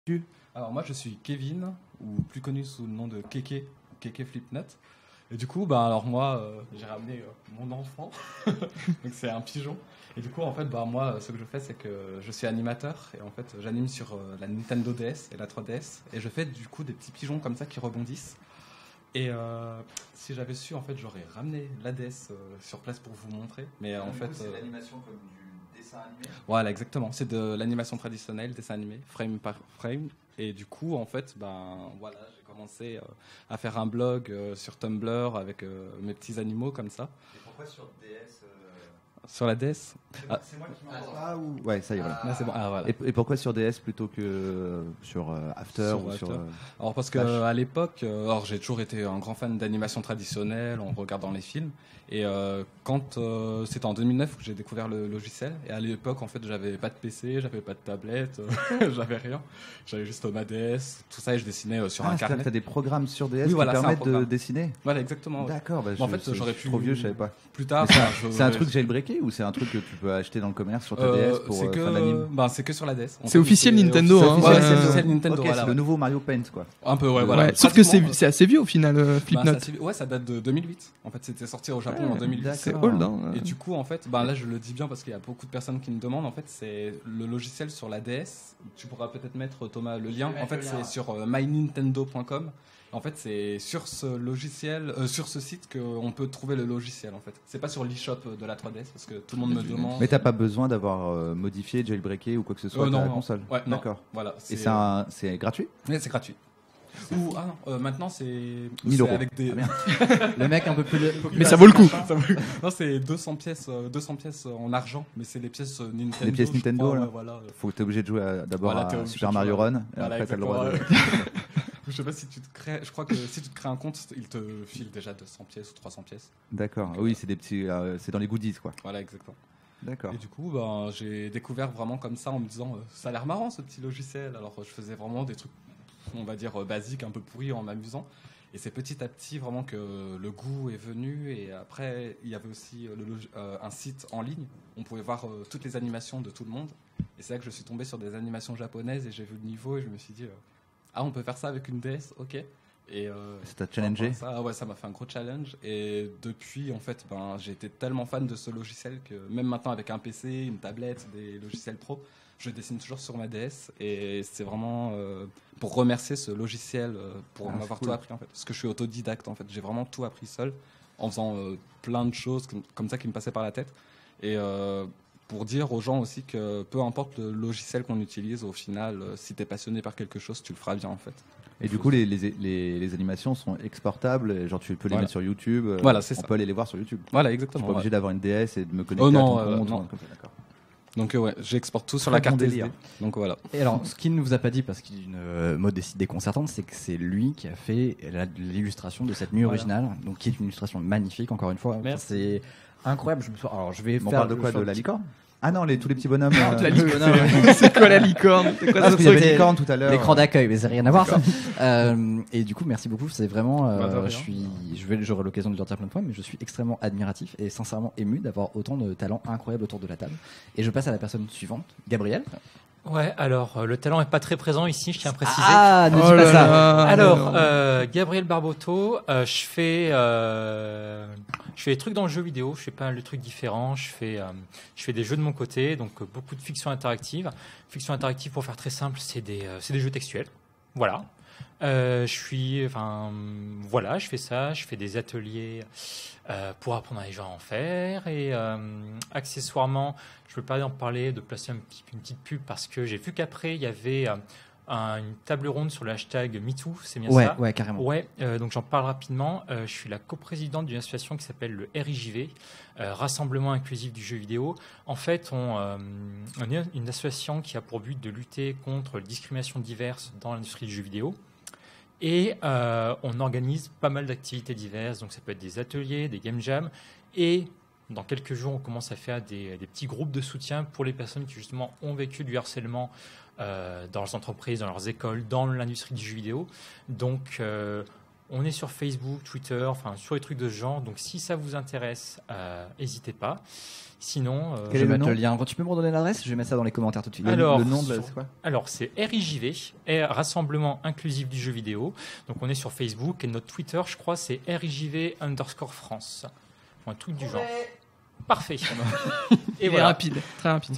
Alors moi je suis Kevin, ou plus connu sous le nom de Keke Flipnut. Et du coup, alors moi j'ai ramené mon enfant, donc c'est un pigeon. Et du coup en fait moi ce que je fais c'est que je suis animateur et en fait j'anime sur la Nintendo DS et la 3DS et je fais du coup des petits pigeons comme ça qui rebondissent. Et si j'avais su en fait j'aurais ramené la DS sur place pour vous montrer. Mais en fait c'est l'animation comme du dessin animé. Voilà, exactement. C'est de l'animation traditionnelle, dessin animé, frame par frame. Et du coup, en fait, voilà, j'ai commencé à faire un blog sur Tumblr avec mes petits animaux comme ça. Et pourquoi sur DS Sur la DS. C'est moi qui m'en Ouais, ça y est. Voilà. Là, c'est bon. Voilà. Et pourquoi sur DS plutôt que sur After ou sur Alors parce que à l'époque, j'ai toujours été un grand fan d'animation traditionnelle en regardant les films. Et quand c'était en 2009 que j'ai découvert le logiciel, et à l'époque en fait j'avais pas de PC, j'avais pas de tablette, j'avais rien, j'avais juste ma DS, tout ça et je dessinais sur un carnet. T'as des programmes sur DS qui permettent de dessiner. Voilà, exactement. D'accord. En fait j'aurais pu. Trop vieux, je savais pas. Plus tard. C'est un truc jailbreaké ou c'est un truc que tu peux acheter dans le commerce sur ta DS pour fan d'anime? C'est que sur la DS. C'est officiel Nintendo. C'est officiel Nintendo. C'est le nouveau Mario Paint quoi. Un peu voilà. Sauf que c'est assez vieux au final, Flipnut. Ouais, ça date de 2008. En fait, c'était sorti au Japon en 2008. C'est old. Et du coup, en fait, là, je le dis bien parce qu'il y a beaucoup de personnes qui me demandent. En fait, c'est le logiciel sur la DS. Tu pourras peut-être mettre, Thomas, le lien. En fait, c'est sur mynintendo.com. En fait, c'est sur ce logiciel, sur ce site qu'on peut trouver le logiciel. En fait, c'est pas sur l'eShop de la 3DS parce que tout le monde me demande. Mais t'as pas besoin d'avoir modifié, jailbreaké ou quoi que ce soit non, la console. Ouais, d'accord. Voilà. Et c'est gratuit? Oui, c'est gratuit. Ou maintenant c'est 1000 euros avec des le mec un peu plus mais ça vaut le coup. Non, c'est 200 pièces en argent, mais c'est les pièces Nintendo. Les pièces Nintendo là. Voilà. T'es obligé de jouer d'abord à Super Mario Run et après t'as le droit de Je sais pas si tu te crées, je crois que si tu te crées un compte, il te file déjà 200 pièces ou 300 pièces. D'accord. Oui, c'est des petits c'est dans les goodies quoi. Voilà, exactement. D'accord. Et du coup, j'ai découvert vraiment comme ça en me disant ça a l'air marrant ce petit logiciel. Alors je faisais vraiment des trucs, on va dire basiques, un peu pourris en m'amusant. Et c'est petit à petit vraiment que le goût est venu. Et après, il y avait aussi un site en ligne. On pouvait voir toutes les animations de tout le monde. Et c'est là que je suis tombé sur des animations japonaises et j'ai vu le niveau et je me suis dit on peut faire ça avec une DS, ok. Et ça t'a challengé? Ça m'a fait un gros challenge. Et depuis, en fait, j'ai été tellement fan de ce logiciel que même maintenant avec un PC, une tablette, des logiciels pro, je dessine toujours sur ma DS. Et c'est vraiment pour remercier ce logiciel pour m'avoir tout appris en fait. Parce que je suis autodidacte en fait. J'ai vraiment tout appris seul en faisant plein de choses comme ça qui me passaient par la tête. Et pour dire aux gens aussi que peu importe le logiciel qu'on utilise, au final, si tu es passionné par quelque chose, tu le feras bien en fait. Et du coup, les animations sont exportables, genre tu peux les mettre sur YouTube. Voilà, c'est ça. On peut aller les voir sur YouTube. Voilà, exactement. Je suis pas obligé d'avoir une DS et de me connecter à ton compte. Non. D'accord. Donc j'exexporte tout sur la carte SD. Donc voilà. Et alors, ce qu'il ne vous a pas dit, parce qu'il est d'une modestie déconcertante, c'est que c'est lui qui a fait l'illustration de cette nuit originale, donc qui est une illustration magnifique, encore une fois. Merci. C'est incroyable. On parle de quoi? De la licorne? Ah non, tous les petits bonhommes. La licorne. C'est quoi la licorne? C'est quoi parce qu'il y avait licorne tout à l'heure. L'écran d'accueil, mais ça n'a rien à voir ça. Et du coup, merci beaucoup. C'est vraiment, j'aurai l'occasion de le dire plein de fois, mais je suis extrêmement admiratif et sincèrement ému d'avoir autant de talents incroyables autour de la table. Et je passe à la personne suivante, Gabriel. Ouais, alors le talent est pas très présent ici, je tiens à préciser. Ah, ne dis pas ça. Alors, Gabriel Barboto, je fais des trucs dans le jeu vidéo, je fais pas mal de trucs différents, je fais des jeux de mon côté, donc beaucoup de fiction interactive. Fiction interactive, pour faire très simple, c'est des jeux textuels. Voilà. Je fais ça, je fais des ateliers pour apprendre à les gens à en faire et accessoirement, je veux pas en parler, de placer une petite pub parce que j'ai vu qu'après il y avait une table ronde sur le hashtag MeToo, c'est bien ça? Ouais, carrément. Ouais, donc j'en parle rapidement. Je suis la coprésidente d'une association qui s'appelle le RIJV, Rassemblement Inclusif du Jeu Vidéo. En fait, on est une association qui a pour but de lutter contre les discriminations diverses dans l'industrie du jeu vidéo. Et on organise pas mal d'activités diverses, donc ça peut être des ateliers, des game jams, et dans quelques jours, on commence à faire des petits groupes de soutien pour les personnes qui justement ont vécu du harcèlement dans leurs entreprises, dans leurs écoles, dans l'industrie du jeu vidéo. Donc On est sur Facebook, Twitter, enfin sur les trucs de ce genre. Donc si ça vous intéresse, n'hésitez pas. Sinon, je vais mettre le lien. Tu peux me redonner l'adresse? Je vais mettre ça dans les commentaires tout de suite. Alors, le nom de c'est quoi? Alors c'est RIJV, Rassemblement Inclusif du Jeu Vidéo. Donc on est sur Facebook et notre Twitter, je crois, c'est RIJV_France. Un truc du genre. Parfait. Et voilà. Rapide, très rapide.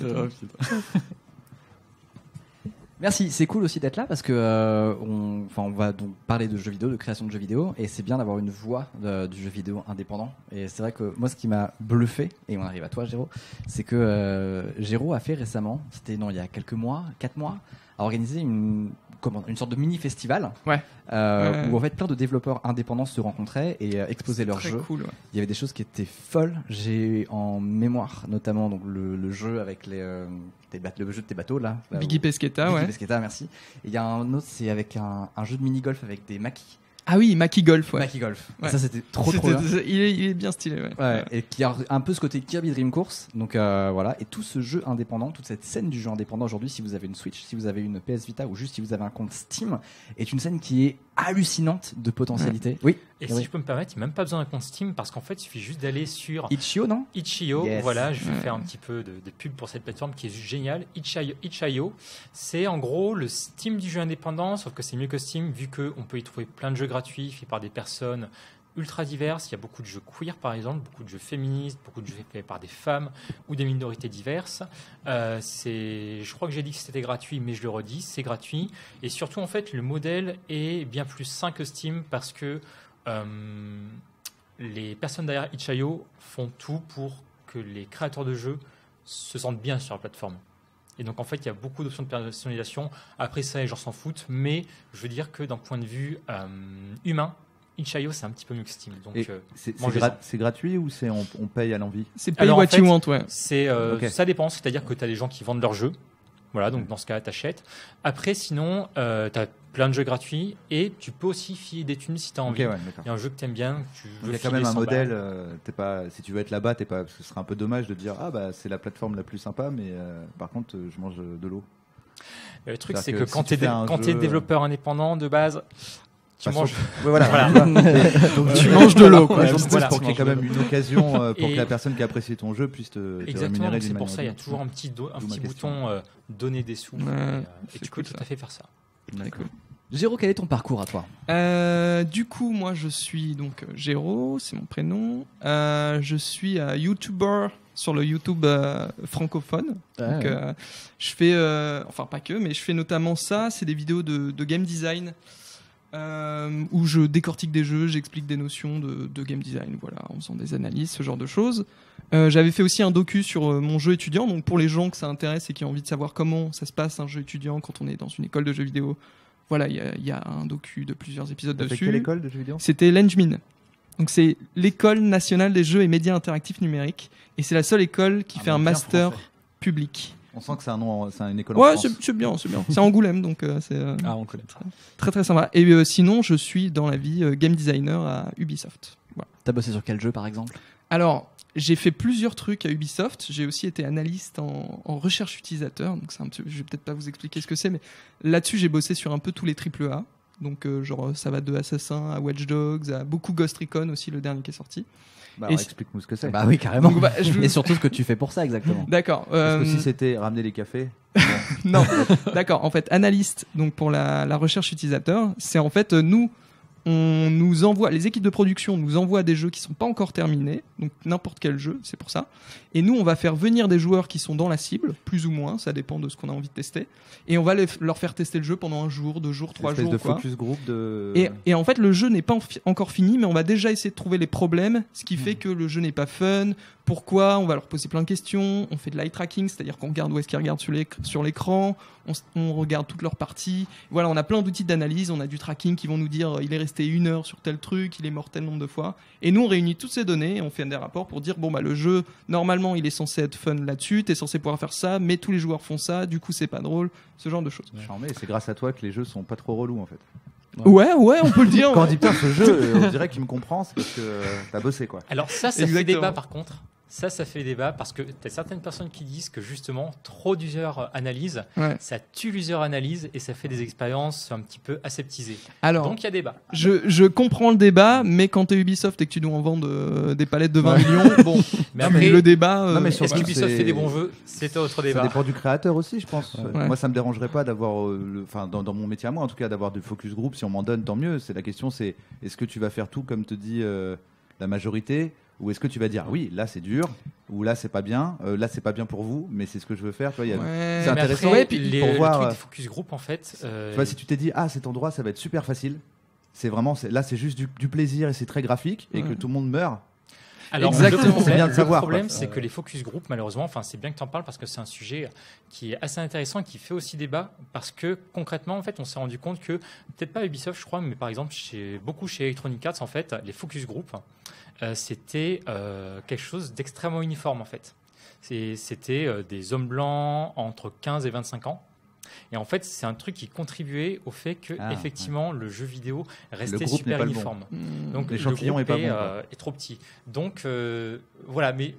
Merci, c'est cool aussi d'être là parce que on va donc parler de jeux vidéo, de création de jeux vidéo, et c'est bien d'avoir une voix du jeu vidéo indépendant. Et c'est vrai que moi, ce qui m'a bluffé, et on arrive à toi, Géraud, c'est que Géraud a fait récemment, il y a quelques mois, 4 mois, a organisé une sorte de mini-festival où en fait plein de développeurs indépendants se rencontraient et exposaient leurs jeux. Cool, ouais. Il y avait des choses qui étaient folles. J'ai en mémoire notamment donc le jeu avec le jeu de tes bateaux là. Biggie Pesqueta, Biggie Pesqueta, merci. Et il y a un autre, c'est avec un jeu de mini-golf avec des maquis. Ah oui, Maquis Golf, ouais. Maquis Golf. Ouais. Ça, c'était trop bien. Il est bien stylé, ouais. Et qui a un peu ce côté Kirby Dream Course. Donc voilà. Et tout ce jeu indépendant, toute cette scène du jeu indépendant aujourd'hui, si vous avez une Switch, si vous avez une PS Vita ou juste si vous avez un compte Steam, est une scène qui est hallucinante de potentialité. Oui. Et si je peux me permettre, il n'y a même pas besoin d'un compte Steam parce qu'en fait, il suffit juste d'aller sur Itch.io, non? Itch.io, voilà, je vais faire un petit peu de pub pour cette plateforme qui est géniale. Itch.io, c'est en gros le Steam du jeu indépendant, sauf que c'est mieux que Steam vu qu'on peut y trouver plein de jeux gratuits faits par des personnes ultra diverses. Il y a beaucoup de jeux queer par exemple, beaucoup de jeux féministes, beaucoup de jeux faits par des femmes ou des minorités diverses. Je crois que j'ai dit que c'était gratuit, mais je le redis, c'est gratuit. Et surtout en fait, le modèle est bien plus sain que Steam parce que les personnes derrière Itch.io font tout pour que les créateurs de jeux se sentent bien sur la plateforme. Et donc en fait, il y a beaucoup d'options de personnalisation. Après ça, les gens s'en foutent, mais je veux dire que d'un point de vue humain, Itch.io c'est un petit peu mieux que Steam. Donc c'est gratuit ou on paye à l'envie? C'est pay what you want, ouais. Ça dépend, c'est-à-dire que tu as des gens qui vendent leurs jeux. Voilà, donc dans ce cas-là, t'achètes. Après, sinon, tu as plein de jeux gratuits et tu peux aussi filer des thunes si tu as envie. Il y a un jeu que tu aimes bien, tu veux il y a quand même un modèle, si tu veux être là-bas, parce que ce serait un peu dommage de dire c'est la plateforme la plus sympa, mais par contre, je mange de l'eau. Le truc, c'est que quand tu es développeur indépendant de base, tu manges. Voilà. Donc, tu manges de l'eau, quoi. Voilà. Pour qu'il y ait quand même une occasion pour que la personne qui a apprécié ton jeu puisse te rémunérer. C'est pour ça, il y a toujours un petit bouton donner des sous. Et tu peux tout à fait faire ça. D'accord. Géraud, quel est ton parcours à toi? Du coup, moi, je suis donc Géraud, c'est mon prénom. Je suis YouTuber sur le YouTube francophone. Donc, je fais, enfin pas que, mais je fais notamment ça. C'est des vidéos de game design. Où je décortique des jeux, j'explique des notions de game design, voilà, en faisant des analyses, ce genre de choses. J'avais fait aussi un docu sur mon jeu étudiant, donc pour les gens que ça intéresse et qui ont envie de savoir comment ça se passe un jeu étudiant quand on est dans une école de jeux vidéo, voilà, il y a un docu de plusieurs épisodes dessus. Quelle école de jeux vidéo? C'était l'Engmin. Donc c'est l'école nationale des jeux et médias interactifs numériques, et c'est la seule école qui fait un master public. On sent que c'est une école en France. Ouais, c'est bien. C'est Angoulême, donc c'est Angoulême. Très très sympa. Et sinon, je suis dans la vie game designer à Ubisoft. Voilà. T'as bossé sur quel jeu, par exemple? Alors, j'ai fait plusieurs trucs à Ubisoft. J'ai aussi été analyste en recherche utilisateur. Donc je vais peut-être pas vous expliquer ce que c'est, mais là-dessus, j'ai bossé sur un peu tous les AAA. Donc genre, ça va de Assassin à Watch Dogs, à beaucoup Ghost Recon aussi, le dernier qui est sorti. Explique-nous ce que c'est. Bah oui, carrément. Donc, et surtout ce que tu fais pour ça, exactement. D'accord. Parce que si c'était ramener les cafés. Non, d'accord. En fait, analyste, donc pour la recherche utilisateur, c'est en fait nous, on nous envoie, les équipes de production nous envoient des jeux qui sont pas encore terminés, donc n'importe quel jeu, c'est pour ça. Et nous, on va faire venir des joueurs qui sont dans la cible, plus ou moins, ça dépend de ce qu'on a envie de tester. Et on va leur faire tester le jeu pendant 1 jour, 2 jours, 3 jours. De focus group de. Et en fait, le jeu n'est pas encore fini, mais on va déjà essayer de trouver les problèmes, ce qui fait que le jeu n'est pas fun. Pourquoi? On va leur poser plein de questions. On fait de l'eye tracking, c'est-à-dire qu'on regarde où est-ce qu'ils regardent sur l'écran. On regarde toutes leurs parties. Voilà, on a plein d'outils d'analyse. On a du tracking qui vont nous dire il est resté 1 heure sur tel truc, il est mort tel nombre de fois. Et nous, on réunit toutes ces données et on fait des rapports pour dire le jeu, normalement, il est censé être fun là-dessus. T'es censé pouvoir faire ça, mais tous les joueurs font ça. Du coup, c'est pas drôle. Ce genre de choses. C'est grâce à toi que les jeux sont pas trop relous, en fait. Ouais, on peut le dire. Quand on dit putain, ce jeu, on dirait qu'il me comprend, c'est parce que t'as bossé, quoi. Alors ça fait débat par contre. Ça fait débat parce que tu as certaines personnes qui disent que justement, trop d'user-analyse, ça tue l'user-analyse et ça fait des expériences un petit peu aseptisées. Alors, donc il y a débat. Je comprends le débat, mais quand tu es Ubisoft et que tu dois en vendre des palettes de 20 millions, bon, mais après, le débat... est-ce qu'Ubisoft fait des bons jeux? C'est autre débat. Ça dépend du créateur aussi, je pense. Ouais. Moi, ça me dérangerait pas d'avoir, dans mon métier à moi, en tout cas, d'avoir du focus group. Si on m'en donne, tant mieux. La question, c'est est-ce que tu vas faire tout comme te dit la majorité, ou est-ce que tu vas dire oui, là c'est dur, ou là c'est pas bien, là c'est pas bien pour vous, mais c'est ce que je veux faire. Tu vois, c'est intéressant. Après, le truc des focus group, en fait. Tu vois, si tu t'es dit cet endroit ça va être super facile, là c'est juste du plaisir et c'est très graphique et que tout le monde meurt. Alors, exactement. Le problème, c'est que les focus group, malheureusement, c'est bien que tu en parles parce que c'est un sujet qui est assez intéressant et qui fait aussi débat parce que concrètement, en fait, on s'est rendu compte que, peut-être pas Ubisoft, je crois, mais par exemple, chez Electronic Arts, en fait, les focus group, c'était quelque chose d'extrêmement uniforme, en fait. C'était des hommes blancs entre 15 et 25 ans. Et en fait, c'est un truc qui contribuait au fait que, effectivement, le jeu vidéo restait super uniforme. Bon. Donc, l'échantillon le groupe est est trop petit. Donc, voilà. Mais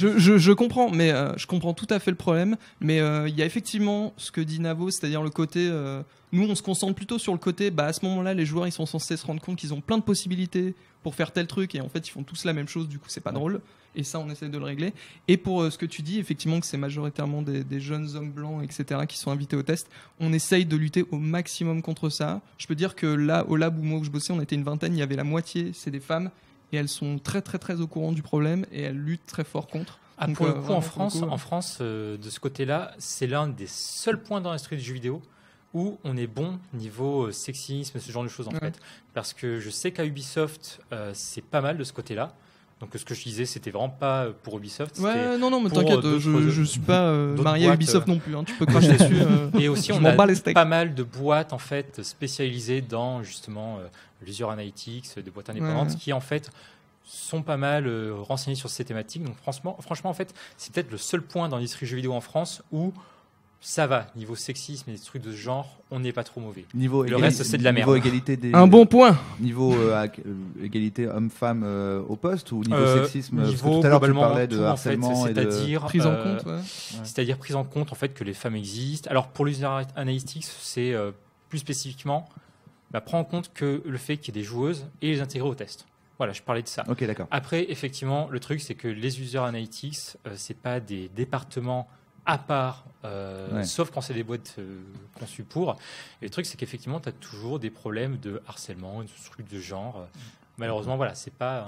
je comprends, mais je comprends tout à fait le problème. Mais il y a effectivement ce que dit Navo, c'est-à-dire le côté. Nous, on se concentre plutôt sur le côté. À ce moment-là, les joueurs, ils sont censés se rendre compte qu'ils ont plein de possibilités pour faire tel truc, et en fait, ils font tous la même chose. Du coup, c'est pas drôle. Et ça, on essaie de le régler. Et pour ce que tu dis, effectivement, que c'est majoritairement des jeunes hommes blancs, etc., qui sont invités au test, on essaye de lutter au maximum contre ça. Je peux dire que là, au lab où moi où je bossais, on était une vingtaine, il y avait la moitié, c'est des femmes, et elles sont très, très, très au courant du problème, et elles luttent très fort contre. Donc, pour le coup, en France, de ce côté-là, c'est l'un des seuls points dans l'industrie du jeu vidéo où on est bon niveau sexisme, ce genre de choses, en fait. Parce que je sais qu'à Ubisoft, c'est pas mal de ce côté-là. Donc ce que je disais, c'était vraiment pas pour Ubisoft. Non, mais t'inquiète, je suis pas marié à Ubisoft non plus. Tu peux cracher dessus. Et aussi, on a pas mal de boîtes en fait spécialisées dans justement l'user analytics, des boîtes indépendantes qui en fait sont pas mal renseignées sur ces thématiques. Donc franchement, en fait, c'est peut-être le seul point dans l'industrie jeux vidéo en France où ça va, niveau sexisme et des trucs de ce genre, on n'est pas trop mauvais. Le reste, c'est de la merde. Niveau égalité un bon point. Niveau égalité homme-femme au poste ou niveau sexisme niveau tout à l'heure tu globalement parlais de harcèlement et c'est-à-dire prise en compte. C'est-à-dire prise en compte en fait que les femmes existent. Alors pour l'user analytics, c'est plus spécifiquement prendre en compte que le fait qu'il y ait des joueuses et les intégrer au test. Voilà, je parlais de ça. Ok, d'accord. Après, effectivement, le truc c'est que les user analytics, c'est pas des départements à part, sauf quand c'est des boîtes conçues pour. Et le truc, c'est qu'effectivement, tu as toujours des problèmes de harcèlement, de trucs de genre. Malheureusement, voilà, c'est pas...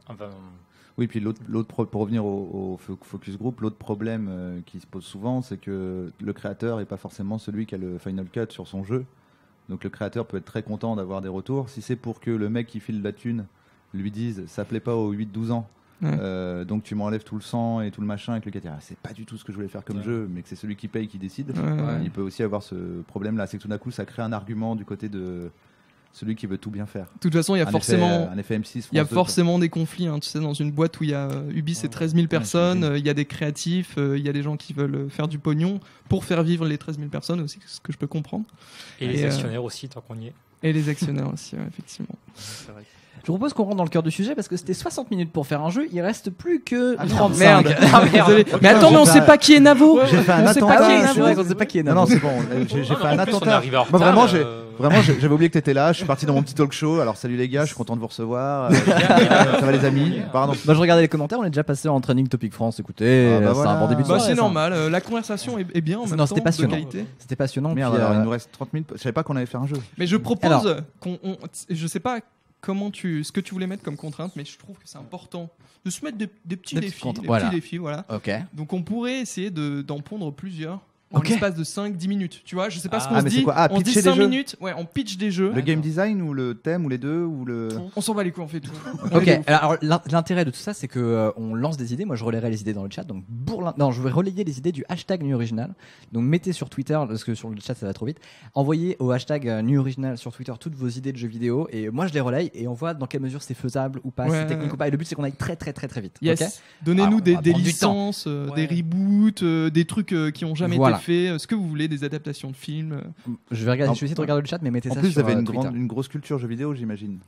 Oui, puis pour revenir au focus group, l'autre problème qui se pose souvent, c'est que le créateur n'est pas forcément celui qui a le final cut sur son jeu. Donc le créateur peut être très content d'avoir des retours. Si c'est pour que le mec qui file la thune lui dise « ça plaît pas aux 8-12 ans », donc tu m'enlèves tout le sang et tout le machin, avec le créateur c'est pas du tout ce que je voulais faire comme jeu, mais que c'est celui qui paye qui décide. Il peut aussi avoir ce problème là, c'est que tout d'un coup ça crée un argument du côté de celui qui veut tout bien faire. De toute façon, il y a forcément un effet M6, il y a forcément des conflits, tu sais, dans une boîte où il y a Ubi, c'est 13 000 personnes, il y a des créatifs, il y a des gens qui veulent faire du pognon pour faire vivre les 13 000 personnes aussi, ce que je peux comprendre. Et les actionnaires aussi, tant qu'on y est. Et les actionnaires aussi, effectivement. C'est vrai. Je vous propose qu'on rentre dans le cœur du sujet parce que c'était 60 minutes pour faire un jeu, il reste plus que 35. Merde. Mais attends, mais on sait pas qui est Navo. J'ai fait un attentat. On sait pas qui est Navo. Non, c'est bon. J'ai fait un attentat. Moi, vraiment, j'avais oublié que t'étais là. Je suis parti dans mon petit talk show. Alors, salut les gars, je suis content de vous recevoir. Ça va les amis. Pardon. Moi, je regardais les commentaires. On est déjà passé en training Topic France. Écoutez, c'est un bon début de soirée. C'est normal. La conversation est bien en même temps. C'était passionnant. C'était passionnant. Merde, alors il nous reste 30 minutes. Je savais pas qu'on allait faire un jeu. Mais je propose qu'on. Je sais pas ce que tu voulais mettre comme contrainte, mais je trouve que c'est important de se mettre des petits défis. Petits défis, voilà. Okay. Donc on pourrait essayer d'en pondre plusieurs en l'espace de 5-10 minutes. Tu vois, je sais pas ce qu'on se dit. On dit 5 minutes, on pitch des jeux. Le game design ou le thème ou les deux ou le... On s'en bat les couilles, on fait tout. Ok, alors l'intérêt de tout ça, c'est que on lance des idées. Moi, je relayerai les idées dans le chat. Donc, je vais relayer les idées du hashtag Nuit Original. Donc, mettez sur Twitter, parce que sur le chat, ça va trop vite. Envoyez au hashtag Nuit Original sur Twitter toutes vos idées de jeux vidéo. Et moi, je les relaye et on voit dans quelle mesure c'est faisable ou pas, c'est technique ou pas. Et le but, c'est qu'on aille très, très, très, très vite. Yes. Okay, donnez-nous des licences, des reboots, des trucs qui ont jamais été faits, ce que vous voulez, des adaptations de films. Je vais essayer de regarder le chat, mais mettez ça sur Twitter. En plus, vous avez une grosse culture jeux vidéo, j'imagine.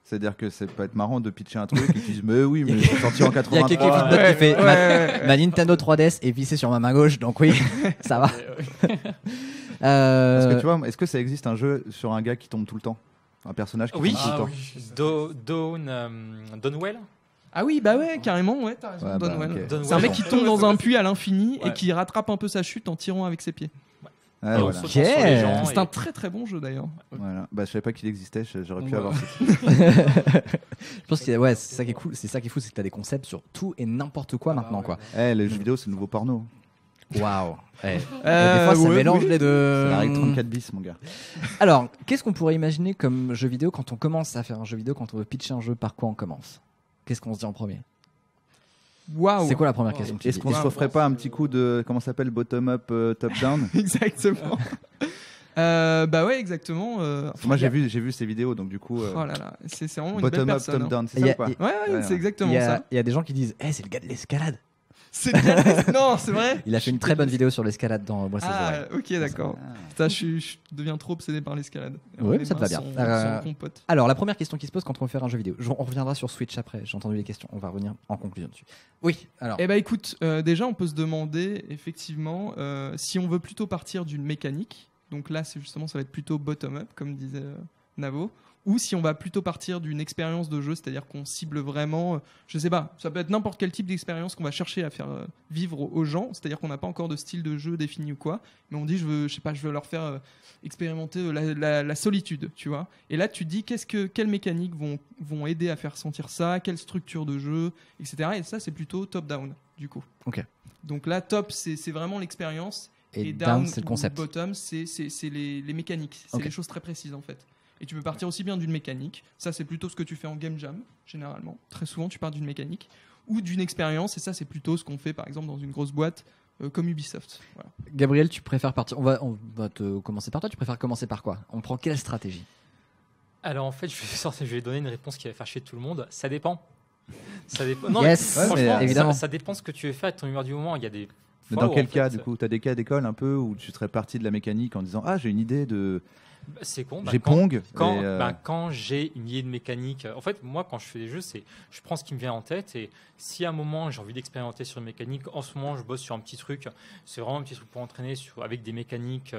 C'est-à-dire que ça peut être marrant de pitcher un truc et qu'ils disent mais oui, mais c'est sorti en 83. Il y a quelqu'un d'autre qui fait ma Nintendo 3DS est vissée sur ma main gauche, donc oui, ça va. Parce que tu vois, est-ce que ça existe un jeu sur un gars qui tombe tout le temps, un personnage qui tombe tout le temps? Donwell. Ah oui, bah ouais, carrément, ouais, t'as raison. Ouais, Donwell. okay. C'est un mec qui tombe dans un puits à l'infini et qui rattrape un peu sa chute en tirant avec ses pieds. Ah, voilà. C'est un très très bon jeu d'ailleurs. Voilà. Bah, je savais pas qu'il existait, j'aurais pu avoir. Je pense que ouais, c'est ça qui est cool. C'est ça qui est fou, c'est que t'as des concepts sur tout et n'importe quoi maintenant, quoi. Les jeux vidéo, c'est le nouveau porno. Waouh. Des fois, ça mélange les deux. C'est la règle 34 bis, mon gars. Alors, qu'est-ce qu'on pourrait imaginer comme jeu vidéo quand on commence à faire un jeu vidéo, quand on veut pitcher un jeu, par quoi on commence? Qu'est-ce qu'on se dit en premier? Waouh. C'est quoi la première question? Est-ce qu'on se referait pas un petit coup de comment ça s'appelle, bottom-up, top-down? Exactement. Bah ouais, exactement. Moi j'ai vu ces vidéos, donc du coup. Oh là là, c'est vraiment une belle bottom-up, personne. top-down, c'est ça ou pas? Ouais, c'est exactement ça. Il y a des gens qui disent, c'est le gars de l'escalade. Non, c'est vrai. Il a fait une très bonne vidéo sur l'escalade dans Moi, ok, d'accord. Putain, je deviens trop obsédé par l'escalade. Ouais, ça te va bien. Son pote. Alors, la première question qui se pose quand on veut faire un jeu vidéo. On reviendra sur Switch après. J'ai entendu les questions. On va revenir en conclusion dessus. Oui, alors. Eh ben écoute, déjà, on peut se demander, effectivement, si on veut plutôt partir d'une mécanique. Donc là, ça va être plutôt bottom-up, comme disait Navo. Ou si on va plutôt partir d'une expérience de jeu, c'est-à-dire qu'on cible vraiment, je sais pas, ça peut être n'importe quel type d'expérience qu'on va chercher à faire vivre aux gens, c'est-à-dire qu'on n'a pas encore de style de jeu défini ou quoi, mais on dit je veux leur faire expérimenter la solitude, tu vois. Et là tu te dis quelles mécaniques vont aider à faire sentir ça, quelle structure de jeu, etc. Et ça c'est plutôt top-down du coup. Ok. Donc là top c'est vraiment l'expérience et down c'est le concept. Bottom c'est les mécaniques, c'est les choses très précises en fait. Et tu peux partir aussi bien d'une mécanique, ça c'est plutôt ce que tu fais en game jam, généralement. Très souvent tu pars d'une mécanique, ou d'une expérience, et ça c'est plutôt ce qu'on fait par exemple dans une grosse boîte comme Ubisoft. Voilà. Gabriel, tu préfères partir, on va te commencer par toi, tu préfères commencer par quoi? On prend quelle stratégie? Alors en fait, je vais donner une réponse qui va faire chier tout le monde, ça dépend. Ça dépend. Non, yes, mais, franchement, évidemment. Ça dépend ce que tu veux faire avec ton humeur du moment. Il y a des. Mais dans quel cas, du coup, tu as des cas d'école un peu où tu serais parti de la mécanique en disant j'ai une idée de. C'est con. J'ai Pong. Quand j'ai une idée de mécanique, en fait, moi, quand je fais des jeux, je prends ce qui me vient en tête et si à un moment j'ai envie d'expérimenter sur une mécanique, en ce moment, je bosse sur un petit truc. C'est vraiment un petit truc pour entraîner avec des mécaniques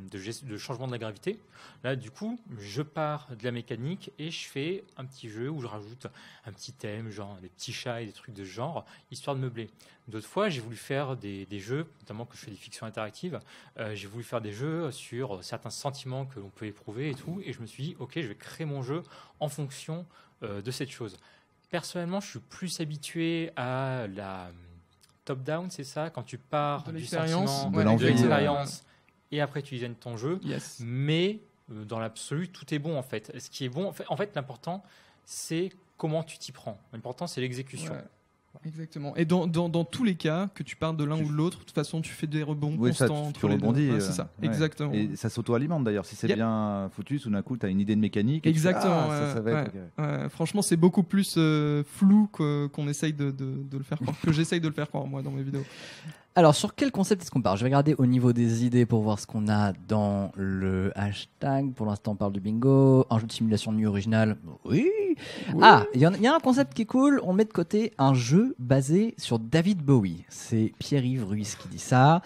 de changement de la gravité. Là, du coup, je pars de la mécanique et je fais un petit jeu où je rajoute un petit thème, genre des petits chats et des trucs de ce genre, histoire de meubler. D'autres fois, j'ai voulu faire des jeux, notamment que je fais des fictions interactives. J'ai voulu faire des jeux sur certains sentiments que l'on peut éprouver et tout. Et je me suis dit, ok, je vais créer mon jeu en fonction de cette chose. Personnellement, je suis plus habitué à la top-down, c'est ça, quand tu pars du sentiment, de l'expérience, et après tu designes ton jeu. Yes. Mais dans l'absolu, tout est bon en fait. Ce qui est bon, en fait l'important, c'est comment tu t'y prends. L'important, c'est l'exécution. Ouais. Exactement. Et dans tous les cas, que tu parles de l'un ou de l'autre, de toute façon, tu fais des rebonds constants entre les deux. C'est ça, ouais. Exactement. Et ça s'auto-alimente d'ailleurs. Si c'est bien foutu, tout d'un coup, tu as une idée de mécanique. Exactement. Ça va être... Franchement, c'est beaucoup plus flou qu'on essaye de le faire croire, que j'essaye de le faire croire moi dans mes vidéos. Alors, sur quel concept est-ce qu'on parle? Je vais regarder au niveau des idées pour voir ce qu'on a dans le hashtag. Pour l'instant, on parle du bingo. Un jeu de simulation de nuit original. Oui. Ah, il y a un concept qui est cool. On met de côté un jeu basé sur David Bowie. C'est Pierre-Yves Ruiz qui dit ça.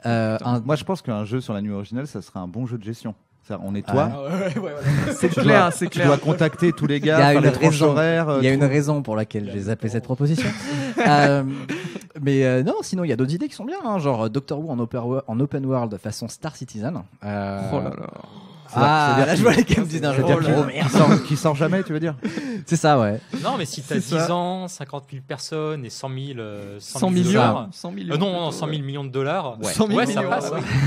Moi, je pense qu'un jeu sur la nuit originale, ça serait un bon jeu de gestion. On est toi. C'est clair. Tu dois contacter tous les gars, faire les tranches horaires. Il y a une raison pour laquelle j'ai zappé cette proposition. Mais non, sinon il y a d'autres idées qui sont bien, hein, genre Doctor Who en open world façon Star Citizen. Oh là là. Là je vois les gars me disent un jeu qui sort jamais, tu veux dire? C'est ça, ouais. Non, mais si t'as 10 ans, 50 000 personnes et 100 millions. Non, 100 000 millions de dollars. Ouais, ça passe.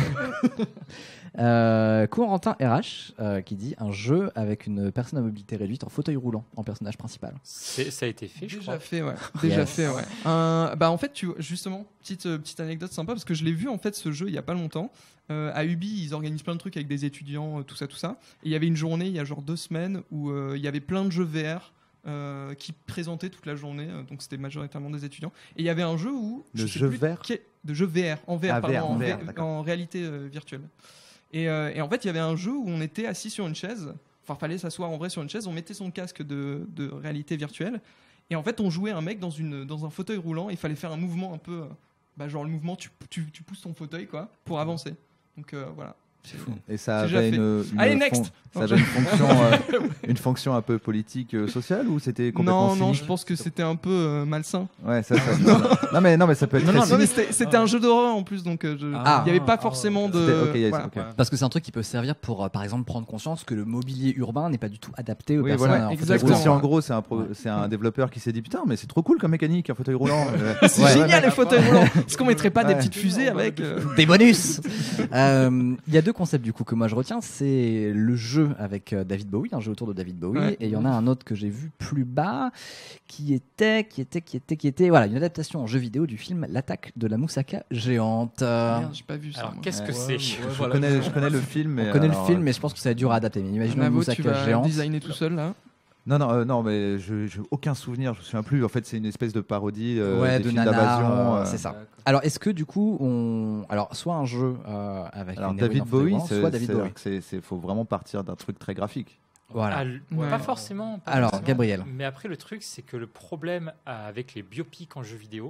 Corentin RH qui dit un jeu avec une personne à mobilité réduite en fauteuil roulant en personnage principal. Ça a été fait, je crois. Déjà fait, ouais. En fait, justement, petite anecdote sympa parce que je l'ai vu en fait ce jeu il y a pas longtemps. À Ubi, ils organisent plein de trucs avec des étudiants, tout ça. Et il y avait une journée, il y a genre 2 semaines, où il y avait plein de jeux VR qui présentaient toute la journée. Donc c'était majoritairement des étudiants. Et il y avait un jeu où de jeu VR, en réalité virtuelle. Et en fait, il y avait un jeu où on était assis sur une chaise Enfin, fallait s'asseoir en vrai sur une chaise. On mettait son casque de réalité virtuelle. Et en fait, on jouait un mec dans un fauteuil roulant. Il fallait faire un mouvement un peu. Genre le mouvement, tu pousses ton fauteuil quoi, pour avancer. Donc voilà. C'est fou. Et ça C'est déjà avait fait. Allez, next. Ça avait une fonction un peu politique, sociale, ou c'était complètement Non, cynique je pense que c'était un peu malsain. Ouais, ça. non, mais ça peut être très Non, mais cynique. c'était un jeu d'horreur en plus, donc il n'y avait pas forcément de. Voilà. Okay. Parce que c'est un truc qui peut servir pour, par exemple, prendre conscience que le mobilier urbain n'est pas du tout adapté aux Oui, personnes. voilà. Exactement. Si en gros c'est un développeur qui s'est dit putain, mais c'est trop cool comme mécanique, un fauteuil roulant. C'est génial les fauteuils roulants. Est-ce qu'on mettrait pas des petites fusées avec des bonus? Il y a 2 concepts du coup que moi je retiens, c'est le jeu avec David Bowie, un jeu autour de David Bowie, et il y en a un autre que j'ai vu plus bas qui était voilà, une adaptation en jeu vidéo du film L'attaque de la moussaka géante. Merde, j'ai pas vu ça. Alors moi. qu'est-ce que c'est? Je connais le film. On connaît le film, mais je pense que ça va être dur à adapter. Mais imaginons une Navo, tu moussaka vas géante. designer tout seul là. Non, mais j'ai aucun souvenir, je me souviens plus. En fait, c'est une espèce de parodie des de films nanar, d'invasion. c'est ça. Alors, est-ce que du coup, soit un jeu avec Alors une David héroïne en fauteuil Bowie, roulant, soit David Bowie. c'est faut vraiment partir d'un truc très graphique. Voilà. Pas forcément. Alors, Gabriel. Mais après, le truc, c'est que le problème avec les biopics en jeu vidéo,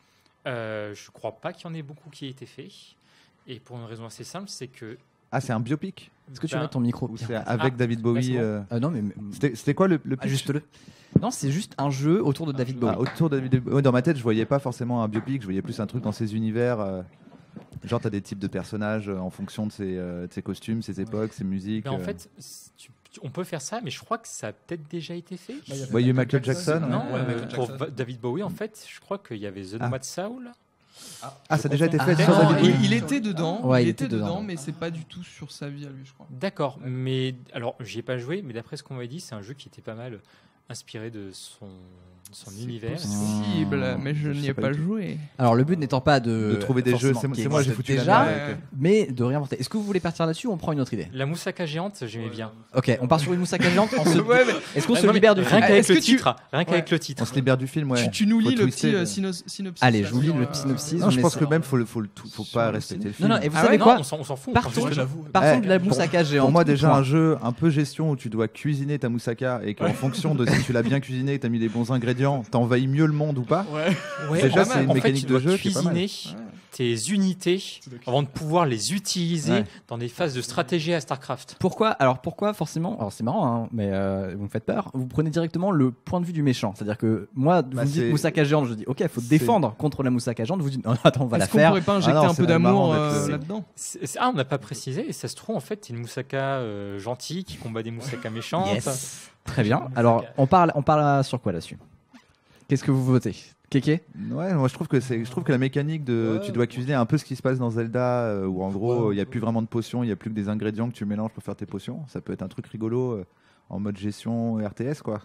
je crois pas qu'il y en ait beaucoup qui aient été faits. Et pour une raison assez simple, c'est que. Ah, c'est un biopic? Est-ce que tu mets ton micro? Ou c'est avec David Bowie Non, mais. C'était quoi le pitch? Juste le. Non, c'est juste un jeu autour de David Bowie. Autour de David Bowie. Dans ma tête, je voyais pas forcément un biopic, je voyais plus un truc dans ses univers. Genre, t'as des types de personnages en fonction de ses costumes, ses époques, ses musiques. Mais en fait, on peut faire ça, mais je crois que ça a peut-être déjà été fait. Il y a eu Michael Jackson. Non, pour David Bowie, en fait, je crois qu'il y avait The Nomad Soul. Ah, ça a déjà été fait Non, sur David Bowie. il était dedans. Ouais, il était dedans, mais c'est pas du tout sur sa vie à lui, je crois. D'accord, mais alors j'y ai pas joué, mais d'après ce qu'on m'a dit, c'est un jeu qui était pas mal inspiré de son univers. Possible, mais je n'y ai pas joué. Alors le but n'étant pas de trouver des jeux, c'est moi j'ai foutu déjà, la merde. mais de réinventer. Est-ce que vous voulez partir là-dessus ou on prend une autre idée? La moussaka géante, j'aimais bien. Ok, on part sur une moussaka géante. Est-ce qu'on se Non, mais libère du rien film? qu'avec le titre, rien qu'avec le titre. On se libère du film, ouais. Tu nous lis Faut le twister, petit mais- synopsis. Allez, je vous lis le synopsis. Non, je on pense met que ça. même faut pas respecter le film. Non, et vous Ah savez ouais, quoi? On s'en fout. Partons Eh, de la moussaka géante. Pour moi, déjà, Point. un jeu un peu gestion où tu dois cuisiner ta moussaka et qu'en fonction de si tu l'as bien cuisiné et que tu as mis les bons ingrédients, t'envahis mieux le monde ou pas. Ouais, Déjà, en c'est fait, une mécanique tu de dois jeu qui est pas mal. cuisiner tes unités avant de pouvoir les utiliser Ouais. dans des phases de stratégie à StarCraft. Pourquoi forcément? Alors c'est marrant, hein, mais vous me faites peur. Vous prenez directement le point de vue du méchant. C'est-à-dire que moi, vous me dites c'est- moussaka géante, je dis ok, faut c'est- défendre contre la moussaka géante. Vous dites non, attends, on va la Est-ce qu'on faire. pourrait pas injecter Ah non, un c'est peu d'amour marrant d'être- là-dedans? On n'a pas précisé, et ça se trouve, en fait, c'est une moussaka gentille qui combat des moussakas méchantes. Yes. Très bien. Alors on parle sur quoi là-dessus? Qu'est-ce que vous votez? Kéké? Ouais, moi je trouve que la mécanique de tu dois cuisiner un peu ce qui se passe dans Zelda où en gros il n'y a plus vraiment de potions, il n'y a plus que des ingrédients que tu mélanges pour faire tes potions. Ça peut être un truc rigolo en mode gestion RTS quoi.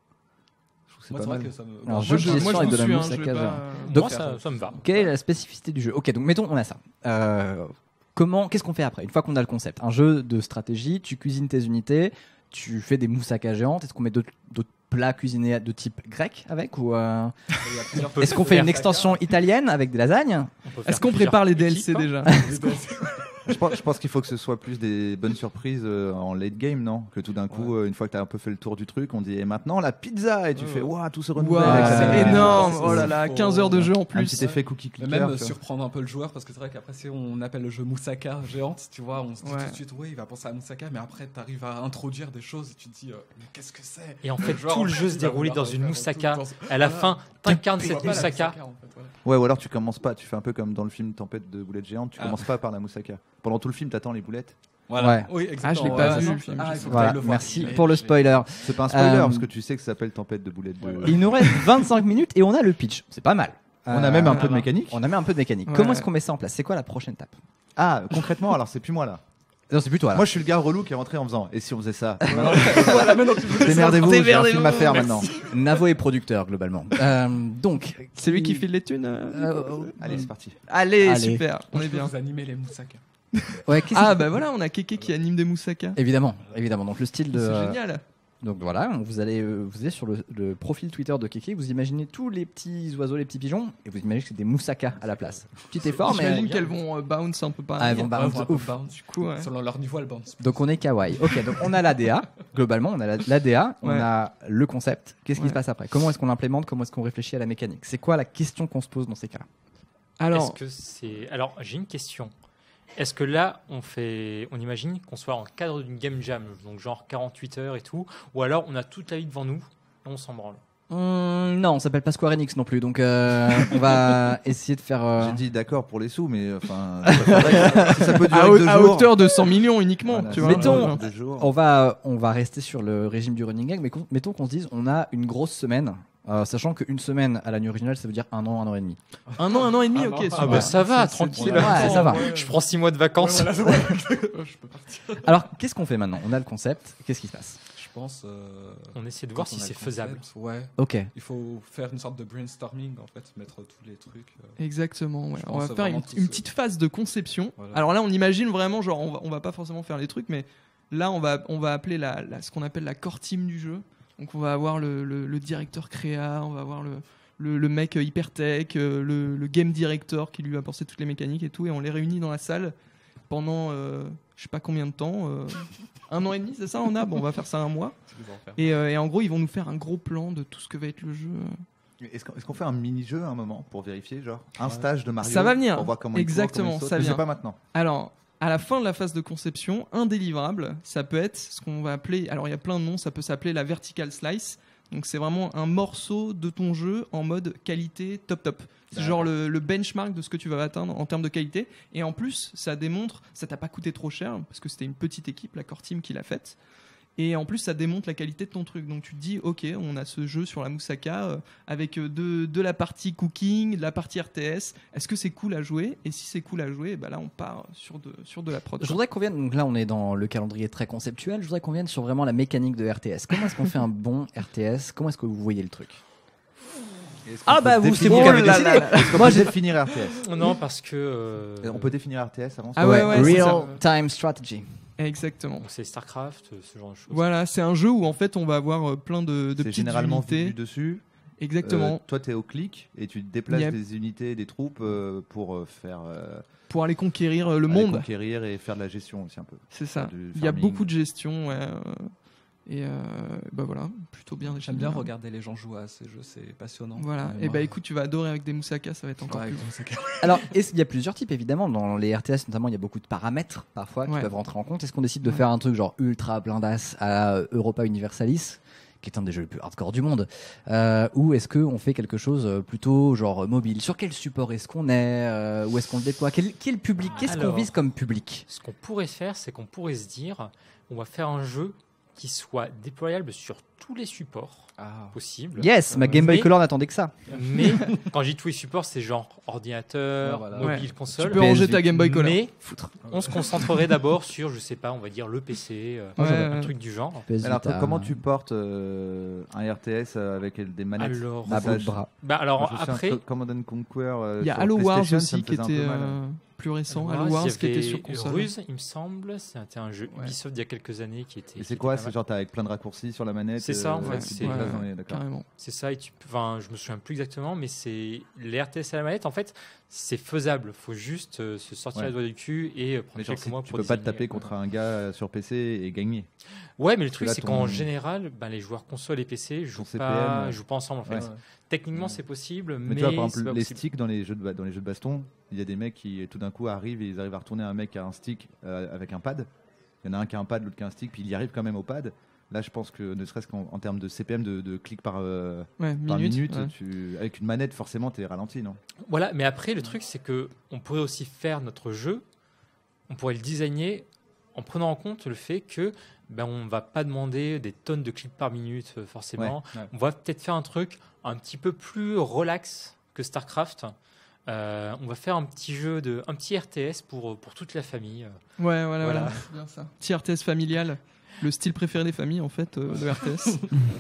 Je trouve que c'est Moi, pas c'est vrai mal. que ça me. Alors, Bon, jeu de gestion moi, je avec de vous la suis, moussaka je vais pas- géante. Donc, ça me va. Quelle est la spécificité du jeu? Ok, donc mettons, on a ça. Qu'est-ce qu'on fait après? Une fois qu'on a le concept, un jeu de stratégie, tu cuisines tes unités, tu fais des moussakas géantes. Est-ce qu'on met d'autres plats cuisinés de type grec avec ou est-ce qu'on fait une extension italienne avec des lasagnes? Est-ce qu'on prépare les DLC déjà? Je pense qu'il faut que ce soit plus des bonnes surprises en late game, non? Que tout d'un coup, une fois que tu as un peu fait le tour du truc, on dit et maintenant la pizza et tu fais waouh, tout se renouvelle. Ouah, avec ça. c'est énorme. c'est Oh là là, faux. 15 heures de jeu en Un plus. petit effet cookie Mais clicker. même tu vois. surprendre un peu le joueur, parce que c'est vrai qu'après, si on appelle le jeu moussaka géante, tu vois, on se dit Ouais. tout de suite, oui, il va penser à moussaka, mais après, tu arrives à introduire des choses et tu te dis, mais qu'est-ce que c'est? Et en fait, Genre, tout le en jeu fait, se il va déroulait dans vouloir une faire moussaka. tout À la fin, t'incarnes cette Pas la moussaka. en fait, ouais. Ouais, ou alors tu commences pas, tu fais un peu comme dans le film Tempête de boulettes géantes, tu commences pas par la moussaka. Pendant tout le film, t'attends les boulettes. Voilà. Ouais. Oui, Ah, exactement. je l'ai pas Ouais, vu, ça, le film. il faut que Voilà, t'ailles le voir. merci Mais pour le j'ai- spoiler. C'est pas un spoiler Euh, parce que tu sais que ça s'appelle Tempête de boulettes de. Ouais, Il nous reste 25 minutes et on a le pitch. C'est pas mal. On a même un peu de va. mécanique. On a même un peu de mécanique. Ouais. Comment est-ce qu'on met ça en place? C'est quoi la prochaine étape? Ah, concrètement, alors c'est plus moi là. Non, c'est plus toi là. Moi je suis le gars relou qui est rentré en faisant et si on faisait ça Voilà, maintenant que tu veux Démerdez-vous, j'ai un film à faire maintenant. Navo est producteur globalement. Donc, C'est lui qui file les thunes. Allez, c'est parti. Allez, Allez. super, on est bien. bien. Vous animez les moussaka. ouais, qu'est-ce Ah que- bah voilà, on a Kéké qui anime des moussaka. évidemment. Donc le style de. C'est génial. Donc voilà, vous allez sur le profil Twitter de Kéké, vous imaginez tous les petits oiseaux, les petits pigeons, et vous imaginez que c'est des moussakas à la place. Petit effort, mais J'imagine qu'elles vont bounce un peu par Ah, elles vont bounce Ouais, ouf. bounce. Du coup, ouais. Selon leur niveau, elles bounce. donc on est kawaii. Ok, donc on a la DA. globalement, on a l'ADA, on Ouais. a le concept. Qu'est-ce qui se Ouais. passe après? Comment est-ce qu'on l'implémente? Comment est-ce qu'on réfléchit à la mécanique? C'est quoi la question qu'on se pose dans ces cas-là? Alors, Alors, j'ai une question. Est-ce que là, on imagine qu'on soit en cadre d'une game jam, donc genre 48 heures et tout, ou alors on a toute la vie devant nous et on s'en branle? Non, on s'appelle pas Square Enix non plus, donc on va essayer de faire. J'ai dit d'accord pour les sous, mais enfin, si ça peut durer à, que 2 à jours. hauteur de 100 millions uniquement, Voilà, tu vois. Mettons- 2 jours. On va rester sur le régime du running gag, mais mettons qu'on se dise on a une grosse semaine, sachant qu'une semaine à la nuit originale, ça veut dire 1 an, 1 an et demi. Un an et demi, Ah ok. non. super. Ah bah ça va, C'est- tranquille. c'est- Ouais, ça va. Je prends 6 mois de vacances. Ouais, voilà, je peux partir. Alors, qu'est-ce qu'on fait maintenant? On a le concept, qu'est-ce qui se passe? Je pense. On essaie de quand voir on si a c'est le faisable. concept, Ouais. Ok. Il faut faire une sorte de brainstorming en fait, mettre tous les trucs. Exactement, ouais. Je On pense va que faire vraiment une, tout une se- petite phase de conception. Voilà. Alors là, on imagine vraiment, genre, on va pas forcément faire les trucs, mais là, on va appeler ce qu'on appelle la core team du jeu. Donc, on va avoir le directeur créa, on va avoir le mec hyper tech, le game director qui lui va penser toutes les mécaniques et tout, et on les réunit dans la salle pendant, je sais pas combien de temps, 1 an et demi, c'est ça, on a. Bon, on va faire ça 1 mois. C'est des enfers. Et en gros, ils vont nous faire un gros plan de tout ce que va être le jeu. Est-ce qu'on fait un mini-jeu à un moment pour vérifier, genre un stage de Mario Ça va venir. pour voir comment Exactement, il court, comment il saute, ça mais vient. c'est pas maintenant. Alors, à la fin de la phase de conception, un délivrable, ça peut être ce qu'on va appeler. Alors, il y a plein de noms, ça peut s'appeler la vertical slice. Donc, c'est vraiment un morceau de ton jeu en mode qualité top. C'est genre le benchmark de ce que tu vas atteindre en termes de qualité. Et en plus, ça démontre, ça t'a pas coûté trop cher parce que c'était une petite équipe, la core team, qui l'a faite. Et en plus, ça démontre la qualité de ton truc. Donc, tu te dis, ok, on a ce jeu sur la Moussaka avec de la partie cooking, de la partie RTS. Est-ce que c'est cool à jouer? Et si c'est cool à jouer, bah là, on part sur de la prod. Je voudrais qu'on vienne, donc là on est dans le calendrier très conceptuel, je voudrais qu'on vienne sur vraiment la mécanique de RTS. Comment est-ce qu'on fait un bon RTS? Comment est-ce que vous voyez le truc? Ah bah vous, c'est vous qui avez décidé. Moi j'ai définir RTS. Non, parce que. On peut définir RTS avant ça? Ah ouais, c'est ça. Real time strategy. Exactement. Donc c'est StarCraft, ce genre de choses. Voilà, c'est un jeu où en fait on va avoir plein de C'est petites généralement unités. vu du dessus. Exactement. Toi t'es au clic et tu déplaces Yep. des unités, des troupes pour faire Pour aller conquérir le aller monde. conquérir et faire de la gestion aussi un peu. C'est ça. du Il y a farming. beaucoup de gestion. Ouais, et bah voilà, plutôt bien J'aime défini. bien regarder les gens jouer à ces jeux, c'est passionnant. Voilà. Et Et moi, bah écoute, tu vas adorer avec des moussaka, ça va être encore ouais, plus. c'est clair. Alors, il y a plusieurs types évidemment. Dans les RTS notamment, il y a beaucoup de paramètres parfois qui Ouais. peuvent rentrer en compte. Est-ce qu'on décide de Ouais. faire un truc genre ultra blindass à Europa Universalis, qui est un des jeux les plus hardcore du monde, ou est-ce qu'on fait quelque chose plutôt genre mobile? Sur quel support est-ce qu'on est? Où est-ce qu'on le déploie? Quel est le public? Qu'est-ce qu'on Alors. vise comme public? Ce qu'on pourrait faire, c'est qu'on pourrait se dire, on va faire un jeu qui soit déployable sur tous les supports possibles. Yes, ma Game Boy Mais- Color n'attendait que ça. Mais quand je dis tous les supports, c'est genre ordinateur, Ouais, voilà. mobile, Ouais. console. Tu peux ranger ta PS8. Game Boy Color. Mais on se concentrerait d'abord sur, je sais pas, on va dire le PC, Ouais, un ouais. truc du genre. PS8 Alors toi, à- comment tu portes un RTS avec des manettes Alors, à bout de Passage. bras. bah Moi, alors je me souviens après, de Command and Conquer. Il y a sur Halo Wars PlayStation, ça aussi me qui faisait un était peu mal. plus récent. Halo Halo Wars, Wars qui il y était avait sur console. Ruse, il me semble, c'était un jeu Ouais. Ubisoft il y a quelques années qui était. Et qui c'est était quoi? pas C'est mal. genre t'as avec plein de raccourcis sur la manette. C'est ça, en fait, tu te c'est- déplaces ouais, dans les- d'accord. Carrément. C'est ça, et enfin, je me souviens plus exactement, mais c'est les RTS à la manette, en fait, c'est faisable. Faut juste se sortir Ouais. les doigts du cul et prendre Mais genre, quelques si mois tu pour peux pas te designer. taper contre un gars sur PC et gagner. Ouais, mais le truc, là, c'est ton- qu'en général, ben, les joueurs console et PC jouent CPM, pas, ouais. jouent pas ensemble, en fait. Ouais. Techniquement, Ouais. c'est possible, Mais mais, tu vois, par c'est exemple, pas les possible. sticks dans les jeux de baston, il y a des mecs qui tout d'un coup arrivent et ils arrivent à retourner un mec à un stick avec un pad. Il y en a un qui a un pad, l'autre qui a un stick, puis il y arrive quand même au pad. Là, je pense que ne serait-ce qu'en termes de CPM, de clics par Ouais, minute, ouais. avec une manette, forcément, t'es ralenti, non? Voilà, mais après, le truc, c'est que on pourrait aussi faire notre jeu, on pourrait le designer en prenant en compte le fait que ben, on va pas demander des tonnes de clics par minute, forcément. Ouais, ouais. On va peut-être faire un truc un petit peu plus relax que StarCraft. On va faire un petit jeu, un petit RTS pour toute la famille. Ouais, voilà, Voilà. voilà. C'est bien ça. Petit RTS familial. Le style préféré des familles, en fait, de RTS.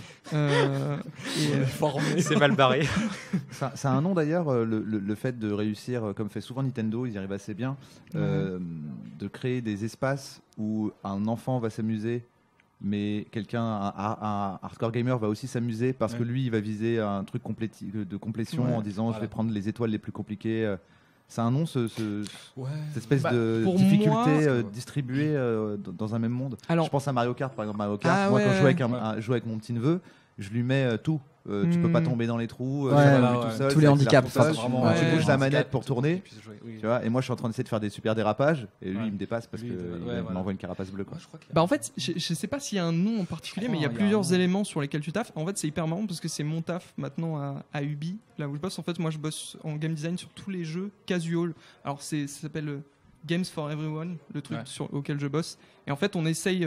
C'est mal barré. Ça a un nom d'ailleurs, le fait de réussir, comme fait souvent Nintendo, ils y arrivent assez bien, de créer des espaces où un enfant va s'amuser, mais un hardcore gamer va aussi s'amuser parce que lui, il va viser un truc de complétion Ouais. en disant je Voilà. vais prendre les étoiles les plus compliquées. C'est un nom, cette espèce de pour difficulté moi, distribuée dans un même monde. Alors, je pense à Mario Kart, par exemple. Mario Kart, moi, quand je joue avec mon petit neveu, je lui mets tout. Tu peux pas tomber dans les trous, tout seul, tous les handicaps. Tu bouges la manette pour tourner. Tu vois, et moi, je suis en train d'essayer de faire des super dérapages, et lui, il me dépasse parce qu'il m'envoie une carapace bleue. Quoi. En fait, je sais pas s'il y a un nom en particulier, mais il y a plusieurs éléments sur lesquels tu taffes. En fait, c'est hyper marrant parce que c'est mon taf maintenant à Ubi, là où je bosse. En fait, moi, je bosse en game design sur tous les jeux casual. Alors, ça s'appelle Games for Everyone, le truc auquel je bosse. Et en fait, on essaye,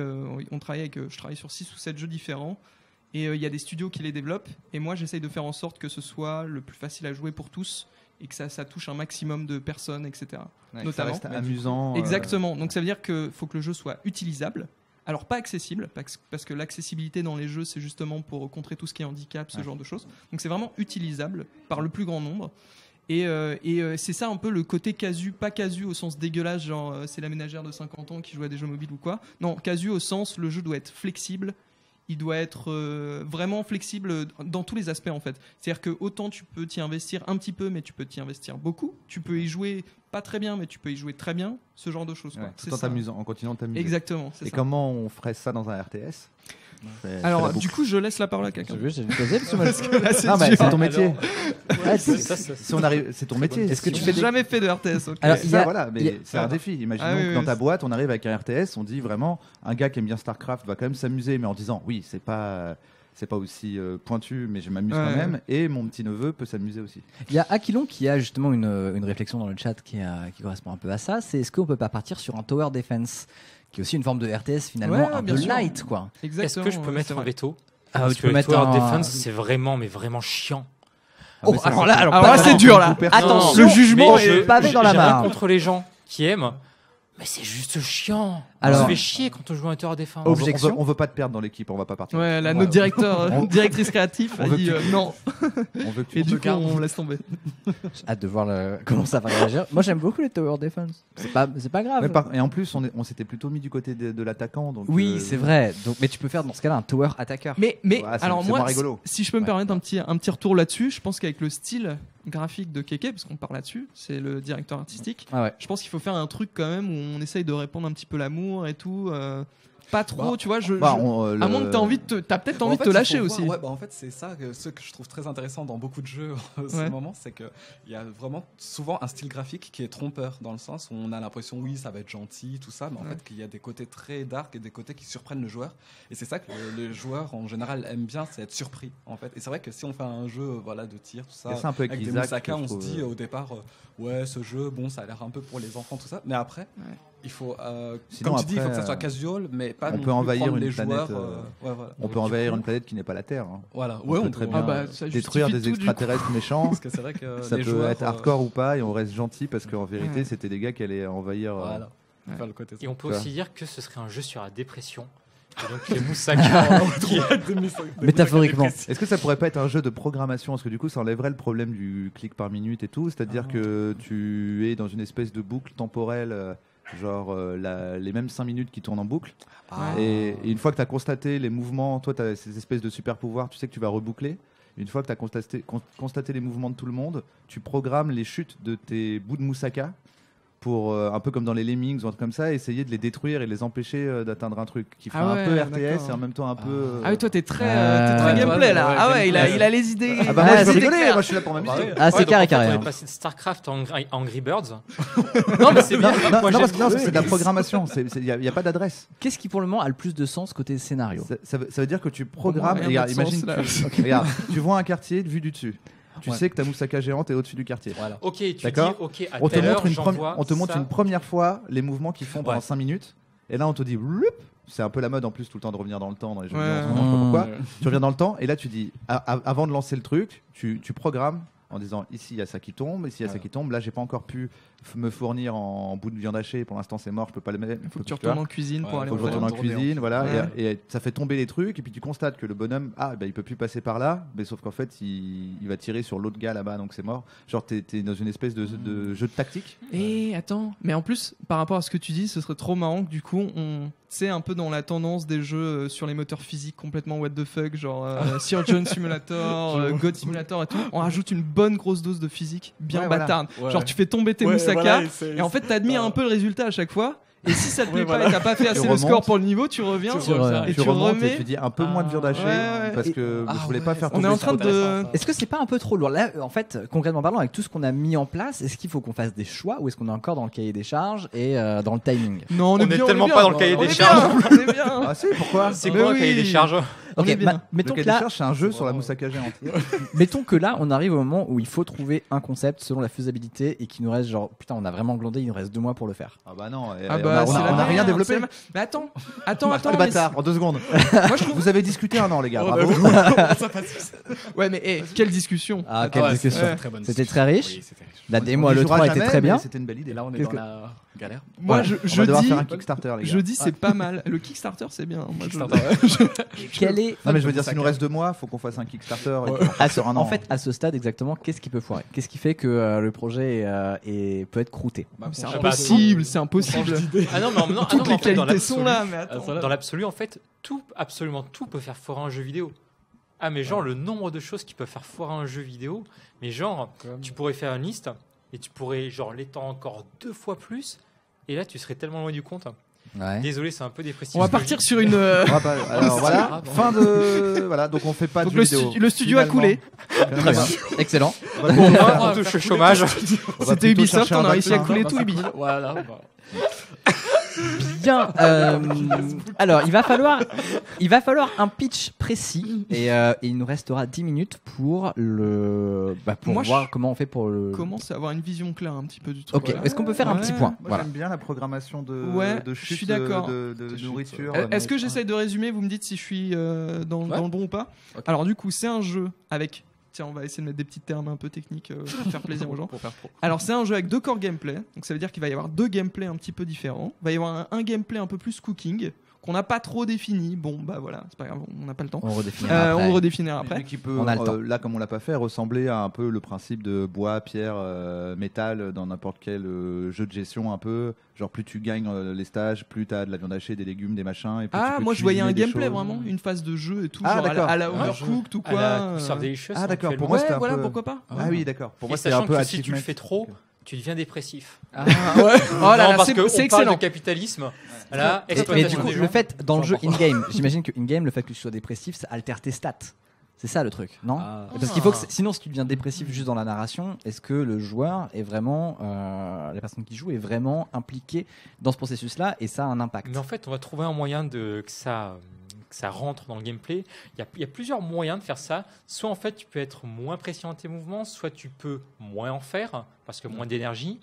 je travaille sur 6 ou 7 jeux différents. Et il y a des studios qui les développent. Et moi, j'essaye de faire en sorte que ce soit le plus facile à jouer pour tous et que ça touche un maximum de personnes, etc. Notamment. Ça reste amusant. Exactement. Donc ça veut dire qu'il faut que le jeu soit utilisable. Alors pas accessible, parce que l'accessibilité dans les jeux, c'est justement pour contrer tout ce qui est handicap, ce genre de choses. Donc c'est vraiment utilisable par le plus grand nombre. Et c'est ça un peu le côté casu, pas casu au sens dégueulasse, genre c'est la ménagère de 50 ans qui joue à des jeux mobiles ou quoi. Non, casu au sens, le jeu doit être flexible. Il doit être vraiment flexible dans tous les aspects en fait. C'est-à-dire que autant tu peux t'y investir un petit peu, mais tu peux t'y investir beaucoup. Tu peux y jouer pas très bien, mais tu peux y jouer très bien. Ce genre de choses. Quoi. Tout en t'amusant, en continuant de t'amuser. Exactement. Et comment on ferait ça dans un RTS ? Alors, du coup, je laisse la parole à quelqu'un. J'ai posé parce que là, c'est ton métier. C'est ton métier. Est-ce que tu fais jamais fait de RTS? Alors, voilà, mais c'est un défi. Imaginons que dans ta boîte, on arrive avec un RTS, on dit vraiment, un gars qui aime bien StarCraft va quand même s'amuser, mais en disant, oui, c'est pas aussi pointu, mais je m'amuse quand même, et mon petit neveu peut s'amuser aussi. Il y a Aquilon qui a justement une réflexion dans le chat qui correspond un peu à ça. C'est est-ce qu'on peut pas partir sur un tower defense, qui est aussi une forme de RTS finalement un peu light, quoi. Est-ce que je peux mettre un veto? Parce que le tower defense, c'est vraiment chiant. Oh, alors là, c'est dur là. Attention, le jugement est pavé dans la mare. Contre les gens qui aiment. Mais c'est juste chiant. Alors, on se fait chier quand on joue un tower defense. Objection. On veut pas te perdre dans l'équipe, on va pas partir. Ouais, là, notre directrice créative a dit non. Et du coup, on laisse tomber. J'ai hâte de voir comment ça va réagir. Moi, j'aime beaucoup les tower defense. C'est pas grave. Et en plus, on s'était plutôt mis du côté de l'attaquant. Donc oui, c'est vrai. Donc, mais tu peux faire dans ce cas-là un tower attaqueur. Mais alors moi, si je peux me permettre un petit retour là-dessus, je pense qu'avec le style graphique de Keke, parce qu'on parle là-dessus, c'est le directeur artistique. Je pense qu'il faut faire un truc quand même où on essaye de répandre un petit peu l'amour et tout. Pas trop, tu vois. À moins que t'as peut-être envie de te lâcher aussi. En fait, c'est ça ce que je trouve très intéressant dans beaucoup de jeux en ce moment, c'est qu'il y a vraiment souvent un style graphique qui est trompeur, dans le sens où on a l'impression, oui, ça va être gentil, tout ça, mais en fait, qu'il y a des côtés très dark et des côtés qui surprennent le joueur. Et c'est ça que les joueurs, en général, aiment bien, c'est être surpris, en fait. Et c'est vrai que si on fait un jeu de tir, tout ça, un peu avec des Moussaka, on se dit au départ, ce jeu, bon, ça a l'air un peu pour les enfants, tout ça. Mais après, il faut, comme tu dis, il faut que ça soit casual, mais pas on non peut envahir une planète. On peut envahir une planète qui n'est pas la Terre. Hein. Voilà. On peut très bien détruire des extraterrestres méchants. Parce que c'est vrai que ça peut être hardcore ou pas, et on reste gentil parce qu'en vérité, c'était des gars qui allaient envahir. Faire le côté. Et on peut aussi dire que ce serait un jeu sur la dépression. Et donc les Moussaka métaphoriquement. Est-ce que ça pourrait pas être un jeu de programmation, parce que du coup ça enlèverait le problème du clic par minute et tout, c'est-à-dire que tu es dans une espèce de boucle temporelle, genre les mêmes 5 minutes qui tournent en boucle, et une fois que tu as constaté les mouvements, toi tu as ces espèces de super pouvoirs, tu sais que tu vas reboucler. Une fois que tu as constaté les mouvements de tout le monde, tu programmes les chutes de tes bouts de moussaka pour, un peu comme dans les Lemmings ou un truc comme ça, essayer de les détruire et les empêcher d'atteindre un truc qui ferait un peu RTS et en même temps un peu... Ah oui, toi t'es très gameplay là. Il a les idées. Ah bah moi je peux rigoler, moi je suis là pour m'amuser. C'est carré. On est passé de StarCraft en Angry Birds. Non mais c'est bien. Non, c'est de la programmation, il n'y a pas d'adresse. Qu'est-ce qui pour le moment a le plus de sens côté scénario? Ça veut dire que tu programmes, imagine, tu vois un quartier vu du dessus. Tu sais que ta moussaka géante est au-dessus du quartier. Voilà. Ok, tu dis, à on telle heure, on te montre une première fois les mouvements qu'ils font pendant 5 minutes. Et là, on te dit, c'est un peu la mode en plus tout le temps de revenir dans le temps dans les jeux vidéo. Je sais pas pourquoi. Tu reviens dans le temps et là, tu dis, avant de lancer le truc, tu programmes en disant, ici, il y a ça qui tombe, ici, il y a ça qui tombe. Là, j'ai pas encore pu me fournir en bout de viande hachée. Pour l'instant, c'est mort, je peux pas le mettre. Il faut que tu retournes en cuisine pour aller faut que je retourne en cuisine, voilà. Et ça fait tomber les trucs, et puis tu constates que le bonhomme, il peut plus passer par là, mais sauf qu'en fait, il va tirer sur l'autre gars là-bas, donc c'est mort. Genre, t'es dans une espèce de jeu de tactique. Et attends, mais en plus, par rapport à ce que tu dis, ce serait trop marrant que du coup, on c'est un peu dans la tendance des jeux sur les moteurs physiques complètement what the fuck, genre Surgeon Simulator, God Simulator et tout. On rajoute une bonne grosse dose de physique bien bâtarde. Genre tu fais tomber tes moussaka et en fait t'admires un peu le résultat à chaque fois. Et si ça te plaît pas et t'as pas fait assez de score pour le niveau, tu reviens et tu remets. Et tu dis un peu moins de viande hachée parce que je voulais pas faire tomber. On est en train de. Est-ce que c'est pas un peu trop lourd là? En fait, concrètement parlant, avec tout ce qu'on a mis en place, est-ce qu'il faut qu'on fasse des choix ou est-ce qu'on est encore dans le cahier des charges et dans le timing? Non, on est tellement pas dans le cahier des charges. On est bien. Ah si, pourquoi? C'est quoi le cahier des charges? Ok, Le mettons que cahier des charges, c'est un jeu sur la moussaka géante. mettons que là, on arrive au moment où il faut trouver un concept selon la faisabilité et qu'il nous reste genre putain, on a vraiment glandé, il nous reste 2 mois pour le faire. Ah bah non, on a rien développé. Mais attends. Le bâtard, en 2 secondes. Moi je trouve. Vous avez discuté un an, les gars, bravo. Ouais, mais quelle discussion. Ah, quelle discussion. C'était très riche. Oui, c'était riche. La démo à l'E3 était très bien. C'était une belle idée. Et là, on est Qu'est-ce dans que- la galère. Moi Voilà. je On va devoir dis. faire un Kickstarter, les gars. Je dis c'est pas mal. Le Kickstarter c'est bien. Moi, Quel est Non mais je veux dire, s'il nous reste 2 mois, faut qu'on fasse un Kickstarter et puis on sur un an. en fait à ce stade exactement qu'est-ce qui peut foirer? Qu'est-ce qui fait que le projet peut être croûté? C'est impossible, c'est impossible. Ah non, mais non, Toutes les en fait, dans qualités sont l'absolu- là, mais attends. Dans l'absolu, en fait, absolument tout peut faire foirer un jeu vidéo. Ah, mais genre, le nombre de choses qui peuvent faire foirer un jeu vidéo, mais genre, tu pourrais faire une liste et tu pourrais, genre, l'étendre encore 2 fois plus, et là, tu serais tellement loin du compte. Ouais. Désolé, c'est un peu dépressif. On va ce que partir je dis. sur une. Alors voilà, fin de voilà, donc on fait pas de Donc jeux vidéo. le studio a coulé. Très bien. Excellent. On touche le chômage. C'était Ubisoft, on a réussi à couler tout Ubi. Voilà. Bien. Alors, il va falloir un pitch précis et il nous restera 10 minutes pour Moi, voir comment on fait pour le. Commence à avoir une vision claire un petit peu du truc. Ok. Est-ce qu'on peut faire un petit Ouais. point? Moi Voilà. j'aime bien la programmation de Je chute suis d'accord. de nourriture. Est-ce que j'essaye de résumer? Vous me dites si je suis dans le bon ou pas. Ok. Alors du coup, c'est un jeu avec. Tiens, on va essayer de mettre des petits termes un peu techniques pour faire plaisir aux gens. Pour faire pro. Alors c'est un jeu avec 2 corps gameplay, donc ça veut dire qu'il va y avoir 2 gameplays un petit peu différents. Il va y avoir un gameplay un peu plus cooking qu'on n'a pas trop défini. Bon bah voilà, c'est pas grave, on n'a pas le temps. On redéfinira après. On le redéfinira après. Mais qui peut, On a le temps. là, comme on l'a pas fait, ressembler à un peu le principe de bois, pierre, métal dans n'importe quel jeu de gestion un peu. Genre plus tu gagnes les stages, plus tu as de la viande hachée, des légumes, des machins. Et plus tu Ah, peux moi je voyais un cuisiner des gameplay choses. vraiment, une phase de jeu et tout, Ah, genre d'accord. à la Ouais, Overcooked ou À quoi. la Conserve Delicious. Ah d'accord, pour actuellement. moi Ouais, c'était un voilà, peu... pourquoi pas. Ah oui, d'accord. Pour moi Et c'était un sachant peu que si tu le achievement. fais trop, tu deviens dépressif. Ah, ouais. Oh là Non, là, parce c'est qu'on c'est parle de excellent. capitalisme. Là, Et du exploitation coup, des le gens. fait dans le C'est jeu important. in-game, j'imagine que in-game, le fait que tu sois dépressif, ça altère tes stats. C'est ça le truc, non? Ah. Parce qu'il faut que sinon, si tu deviens dépressif juste dans la narration, est-ce que le joueur est vraiment, la personne qui joue est vraiment impliquée dans ce processus-là et ça a un impact? Mais en fait, on va trouver un moyen que ça rentre dans le gameplay. Il y a plusieurs moyens de faire ça. Soit en fait, tu peux être moins précis dans tes mouvements, soit tu peux moins en faire parce que moins d'énergie.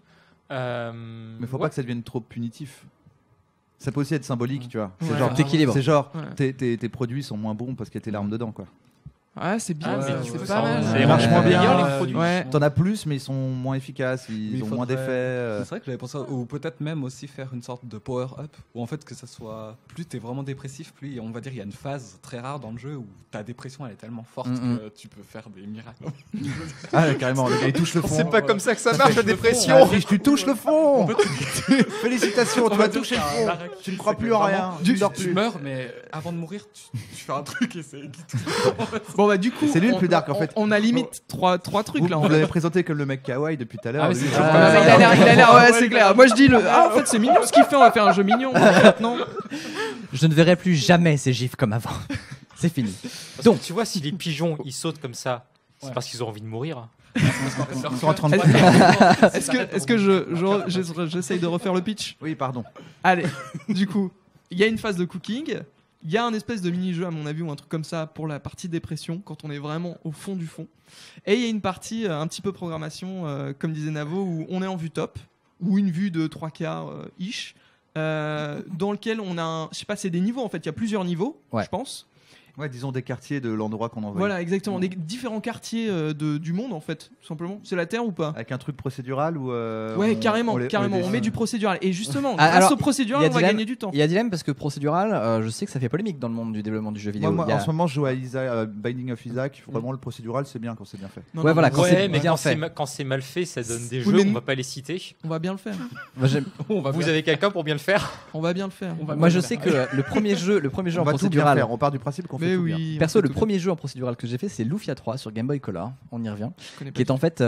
Mais faut pas que ça devienne trop punitif. Ça peut aussi être symbolique, tu vois. C'est Ouais. genre, T'équilibres. c'est genre Ouais. tes produits sont moins bons parce qu'il y a tes larmes dedans, quoi. Ouais, c'est bien, Ah, mais c'est tu peux pas ça, mal. c'est marche moins bien, meilleur, les ouais. produits. Ouais. T'en as plus, mais ils sont moins efficaces, ils Il ont moins faudrait- d'effets. C'est vrai que j'avais pensé, ou peut-être même aussi faire une sorte de power-up, où en fait que ça soit, plus t'es vraiment dépressif, plus on va dire il y a une phase très rare dans le jeu où ta dépression elle est tellement forte que tu peux faire des miracles. Ah, ouais, carrément, le gars il touche le fond. C'est pas comme ça que ça marche la dépression. Ah, Rich, tu touches le fond. Félicitations, tu as touché le fond. Tu ne crois plus en rien. Tu ne dors Tu plus. meurs, mais avant de mourir, tu fais un truc et c'est Bon bah du coup, C'est lui le plus dark, en fait. On a limite trois trucs Vous, là. vous l'avez présenté comme le mec kawaii depuis tout à l'heure. Ah, mais lui, c'est il- toujours Ah, mais il a l'air, ouais, c'est clair. Moi je dis en fait c'est mignon ce qu'il fait, on va faire un jeu mignon. Non. Je ne verrai plus jamais ces gifs comme avant. C'est fini. Donc, tu vois, si les pigeons ils sautent comme ça, c'est parce qu'ils ont envie de mourir. Ils sont en train de. Est-ce que j'essaye de refaire le pitch? Oui, pardon. Allez, du coup, il y a une phase de cooking, il y a un espèce de mini-jeu à mon avis ou un truc comme ça pour la partie dépression quand on est vraiment au fond du fond. Et il y a une partie un petit peu programmation, comme disait Navo, où on est en vue top, ou une vue de 3/4 ish, dans lequel on a je sais pas, c'est des niveaux en fait, il y a plusieurs niveaux, Ouais. je pense. Ouais, disons des quartiers de l'endroit qu'on envoie. Voilà, exactement. Des différents quartiers du monde, en fait, tout simplement. C'est la Terre ou pas? Avec un truc procédural ou Ouais, carrément. On met du procédural. Et justement, grâce alors, au procédural, on va gagner du temps. Il y a dilemme parce que procédural, je sais que ça fait polémique dans le monde du développement du jeu vidéo. Moi, en ce moment, je joue à Binding of Isaac. Vraiment, le procédural, c'est bien quand c'est bien fait. Non, voilà, quand c'est mal fait, ça donne des jeux, on va pas les citer. On va bien le faire. Vous avez quelqu'un pour bien le faire? On va bien le faire. Moi, je sais que le premier jeu en procédural. On part du principe qu'on fait tout bien. Perso, le premier jeu en procédural que j'ai fait, c'est Lufia 3 sur Game Boy Color. On y revient. Qui est en fait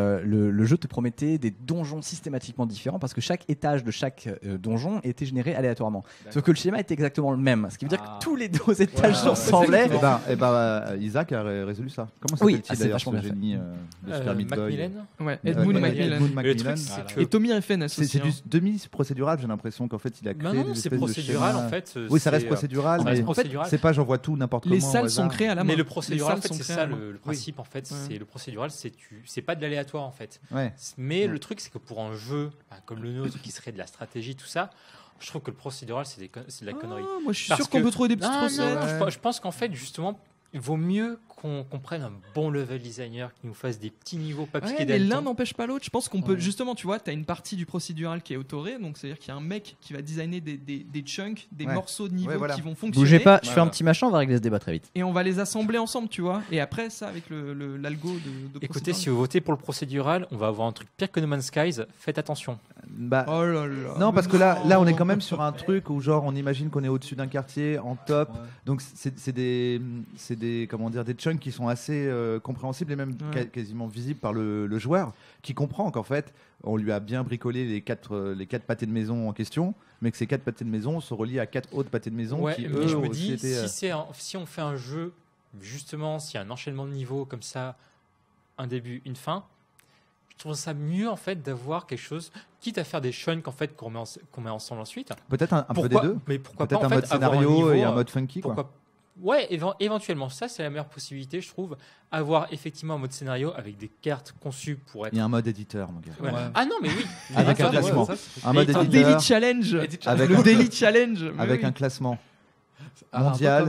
le jeu te promettait des donjons systématiquement différents parce que chaque étage de chaque donjon était généré aléatoirement. Sauf que le schéma était exactement le même. Ce qui veut dire que tous les deux étages se ressemblaient. Et Isaac a résolu ça. Comment s'appelle-t-il d'ailleurs ce génie de Super Meat Boy? Ouais, Edmund Macmillan. Et Tommy FNS aussi. C'est du demi-procédural, j'ai l'impression qu'en fait il a créé. Non, c'est procédural en fait. Oui, ça reste procédural, mais c'est pas j'envoie tout n'importe comment. Les salles sont créées à la main. Mais le procédural, en fait, c'est ça le principe en fait. C'est le procédural, c'est pas de l'aléatoire en fait. Mais le truc, c'est que pour un jeu comme le nôtre qui serait de la stratégie, tout ça, je trouve que le procédural, c'est de la connerie. Moi, je suis sûr qu'on peut trouver des petites recettes. Je pense qu'en fait, justement, il vaut mieux qu'on prenne un bon level designer qui nous fasse des petits niveaux pas piqués mais l'un n'empêche pas l'autre. Je pense qu'on peut justement, tu vois, tu as une partie du procédural qui est autorée, donc c'est-à-dire qu'il y a un mec qui va designer des chunks, des morceaux de niveau qui vont fonctionner. Bougez pas, je fais un petit machin, on va régler ce débat très vite. Et on va les assembler ensemble, tu vois. Et après ça, avec l'algo de écoutez, si vous votez pour le procédural, on va avoir un truc pire que No Man's Skies. Faites attention. Oh là là. Non, parce que là, on est quand même sur un truc où genre on imagine qu'on est au-dessus d'un quartier en top. Donc c'est des comment dire, des chunks qui sont assez compréhensibles et même quasiment visibles par le joueur, qui comprend qu'en fait on lui a bien bricolé les quatre pâtés de maison en question, mais que ces 4 pâtés de maison se relient à 4 autres pâtés de maison qui eux je me dis si on fait un jeu justement, s'il y a un enchaînement de niveaux comme ça, un début, une fin, je trouve ça mieux en fait d'avoir quelque chose, quitte à faire des chunks en fait qu'on met ensemble ensuite. Peut-être un peu des deux. Mais pourquoi peut-être pas en un mode scénario et un mode funky quoi. Ouais, éventuellement, ça c'est la meilleure possibilité, je trouve, avoir effectivement un mode scénario avec des cartes conçues pour être. Il y a un mode éditeur, mon gars. Ouais. Ah non, mais oui. Avec un classement. Un mode éditeur. Daily Challenge. Avec le Daily Challenge. Avec un classement mondial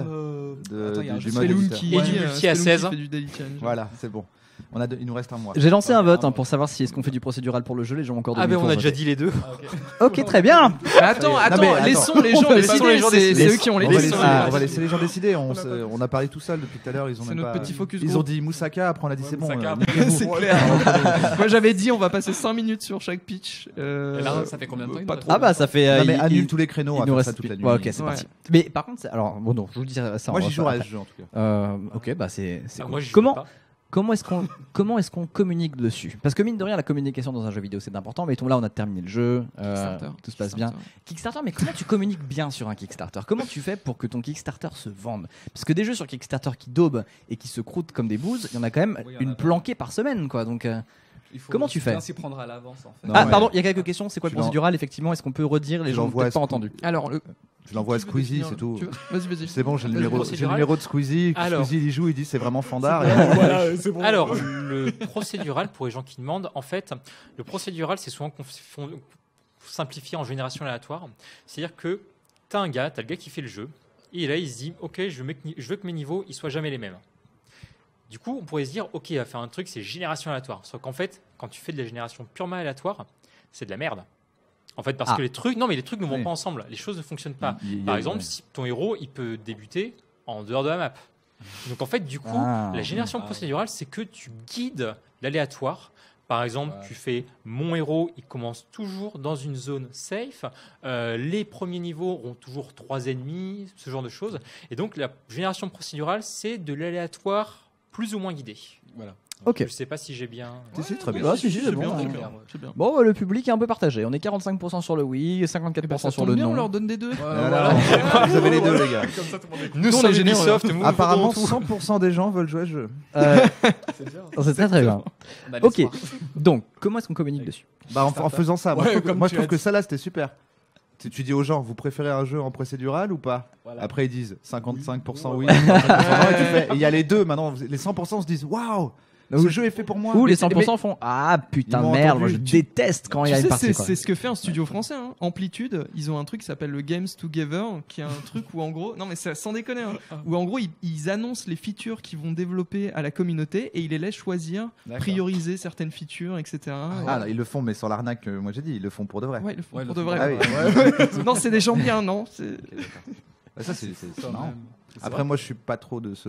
du mode éditeur. Et du multi à 16. Voilà, c'est bon. Il nous reste un mois. J'ai lancé un vote pour savoir si est-ce qu'on fait du procédural pour le jeu. Les gens ont encore. On a déjà dit les deux. Ok, très bien. Attends, laissons les gens décider. C'est eux qui ont les décisions. On va laisser les gens décider. On a parlé tout seul depuis tout à l'heure. C'est notre petit focus. Ils ont dit Moussaka, après on a dit c'est bon. C'est clair. Moi j'avais dit on va passer 5 minutes sur chaque pitch. Et là, ça fait combien de temps? Pas trop. Ah bah ça fait. Non mais annule tous les créneaux. Il nous reste ça toute la nuit. Ok, c'est parti. Mais par contre, alors bon non, je vous dis ça. Moi j'y jouerai à ce jeu en tout cas. Ok, bah c'est. Comment est-ce qu'on communique dessus? Parce que mine de rien, la communication dans un jeu vidéo c'est important. Mettons là, on a terminé le jeu, tout se passe bien. Kickstarter, mais comment tu communiques bien sur un Kickstarter? Comment tu fais pour que ton Kickstarter se vende? Parce que des jeux sur Kickstarter qui daubent et qui se croûtent comme des bouses, il y en a quand même une planquée par semaine, quoi. Donc comment tu fais? Il faut s'y prendre à l'avance en fait. Pardon, il y a quelques questions. C'est quoi le procédural effectivement? Est-ce qu'on peut redire? Les gens n'ont peut-être pas entendu. Alors je l'envoie à Squeezie, c'est tout. Vas-y. C'est bon, j'ai le numéro de Squeezie. Squeezie il y joue, il dit c'est vraiment fandard. C'est bon. Alors, le procédural, pour les gens qui demandent, en fait, le procédural, c'est souvent simplifié en génération aléatoire. C'est-à-dire que t'as le gars qui fait le jeu, et là, il se dit, ok, je veux que mes niveaux ils soient jamais les mêmes. Du coup, on pourrait se dire, ok, il va faire un truc, c'est génération aléatoire. Sauf qu'en fait, quand tu fais de la génération purement aléatoire, c'est de la merde. En fait, parce que les trucs ne vont pas ensemble. Les choses ne fonctionnent pas. Par exemple, si ton héros, il peut débuter en dehors de la map. Donc, en fait, du coup, la génération procédurale, c'est que tu guides l'aléatoire. Par exemple, tu fais mon héros, il commence toujours dans une zone safe. Les premiers niveaux auront toujours 3 ennemis, ce genre de choses. Et donc, la génération procédurale, c'est de l'aléatoire plus ou moins guidé. Voilà. Ok. Je sais pas si j'ai bien. Si, très bien. C'est bon. Bon, le public est un peu partagé. On est 45% sur le oui, 54% sur le non. On leur donne des deux. Voilà. Vous avez les deux, les gars. Nous sommes Ubisoft. Apparemment, 100% des gens veulent jouer à ce jeu. C'est très bien. Ok. Donc, comment est-ce qu'on communique dessus? En faisant ça. Moi, je trouve que ça là, c'était super. Tu dis aux gens, vous préférez un jeu en procédural ou pas? Après, ils disent 55% oui, 55% non, et il y a les deux. Maintenant, les 100% se disent waouh. Le jeu est fait pour moi. Ou les 100% font ah putain Ils m'ont merde, moi je entendu. déteste quand il y a une partie. C'est ce que fait un studio français. Hein. Amplitude, ils ont un truc qui s'appelle le Games Together, qui est un truc où en gros, non mais c'est sans déconner, hein, où en gros ils annoncent les features qu'ils vont développer à la communauté et ils les laissent choisir, prioriser certaines features, etc. Ah, là, ils le font, mais sans l'arnaque que moi j'ai dit, ils le font pour de vrai. Ouais, ils le font Ouais, pour le de font. vrai. Ah oui. Non, c'est des gens bien, non Ça, c'est marrant. même. C'est Après, vrai. moi, je suis pas trop de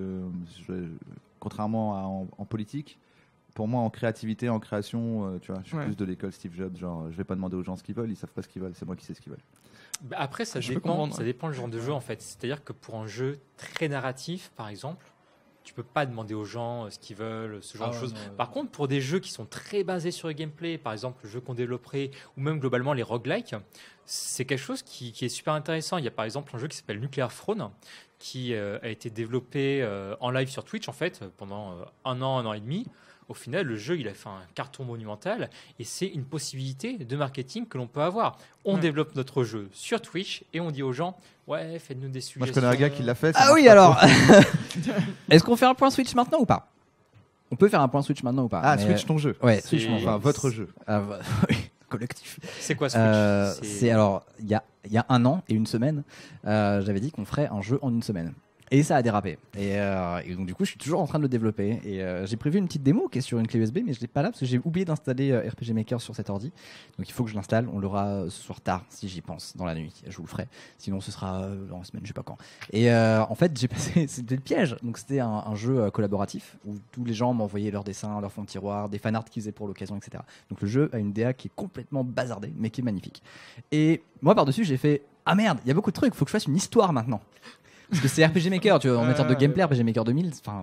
contrairement à en politique, pour moi, en créativité, en création, tu vois, je suis Ouais. plus de l'école Steve Jobs. Genre, je vais pas demander aux gens ce qu'ils veulent, ils savent pas ce qu'ils veulent, c'est moi qui sais ce qu'ils veulent. Bah, après, ça Je peux dépend, comprendre, ça ouais. dépend le genre de jeu en fait. C'est-à-dire que pour un jeu très narratif, par exemple, tu peux pas demander aux gens ce qu'ils veulent, ce genre Ah de ouais, choses. non, Par contre, pour des jeux qui sont très basés sur le gameplay, par exemple le jeu qu'on développerait, ou même globalement les roguelikes, c'est quelque chose qui est super intéressant. Il y a par exemple un jeu qui s'appelle Nuclear Throne, qui a été développé en live sur Twitch en fait pendant un an et demi. Au final, le jeu, il a fait un carton monumental et c'est une possibilité de marketing que l'on peut avoir. On Ouais. développe notre jeu sur Twitch et on dit aux gens, ouais, faites-nous des suggestions. Moi, je connais un gars qui l'a fait. ça Ah marche oui, pas alors. trop. Est-ce qu'on fait un point Switch maintenant ou pas? On peut faire un point Switch maintenant ou pas? Ah, Mais, Switch ton jeu. Ouais, C'est- Switch mon jeu. Enfin, votre jeu. Oui, collectif. C'est quoi Switch C'est alors, il y a un an et une semaine, j'avais dit qu'on ferait un jeu en une semaine. Et ça a dérapé. Et donc, du coup, je suis toujours en train de le développer. Et j'ai prévu une petite démo qui est sur une clé USB, mais je l'ai pas là parce que j'ai oublié d'installer RPG Maker sur cet ordi. Donc, il faut que je l'installe. On l'aura ce soir tard, si j'y pense, dans la nuit. Je vous le ferai. Sinon, ce sera dans la semaine, je sais pas quand. Et en fait, j'ai passé. C'était le piège. Donc, c'était un jeu collaboratif où tous les gens m'envoyaient leurs dessins, leurs fonds de tiroir, des fanarts qu'ils faisaient pour l'occasion, etc. Donc, le jeu a une DA qui est complètement bazardée, mais qui est magnifique. Et moi, par-dessus, j'ai fait ah merde, il y a beaucoup de trucs. Faut que je fasse une histoire maintenant. Parce que c'est RPG Maker, tu vois, en matière de gameplay, RPG Maker 2000, enfin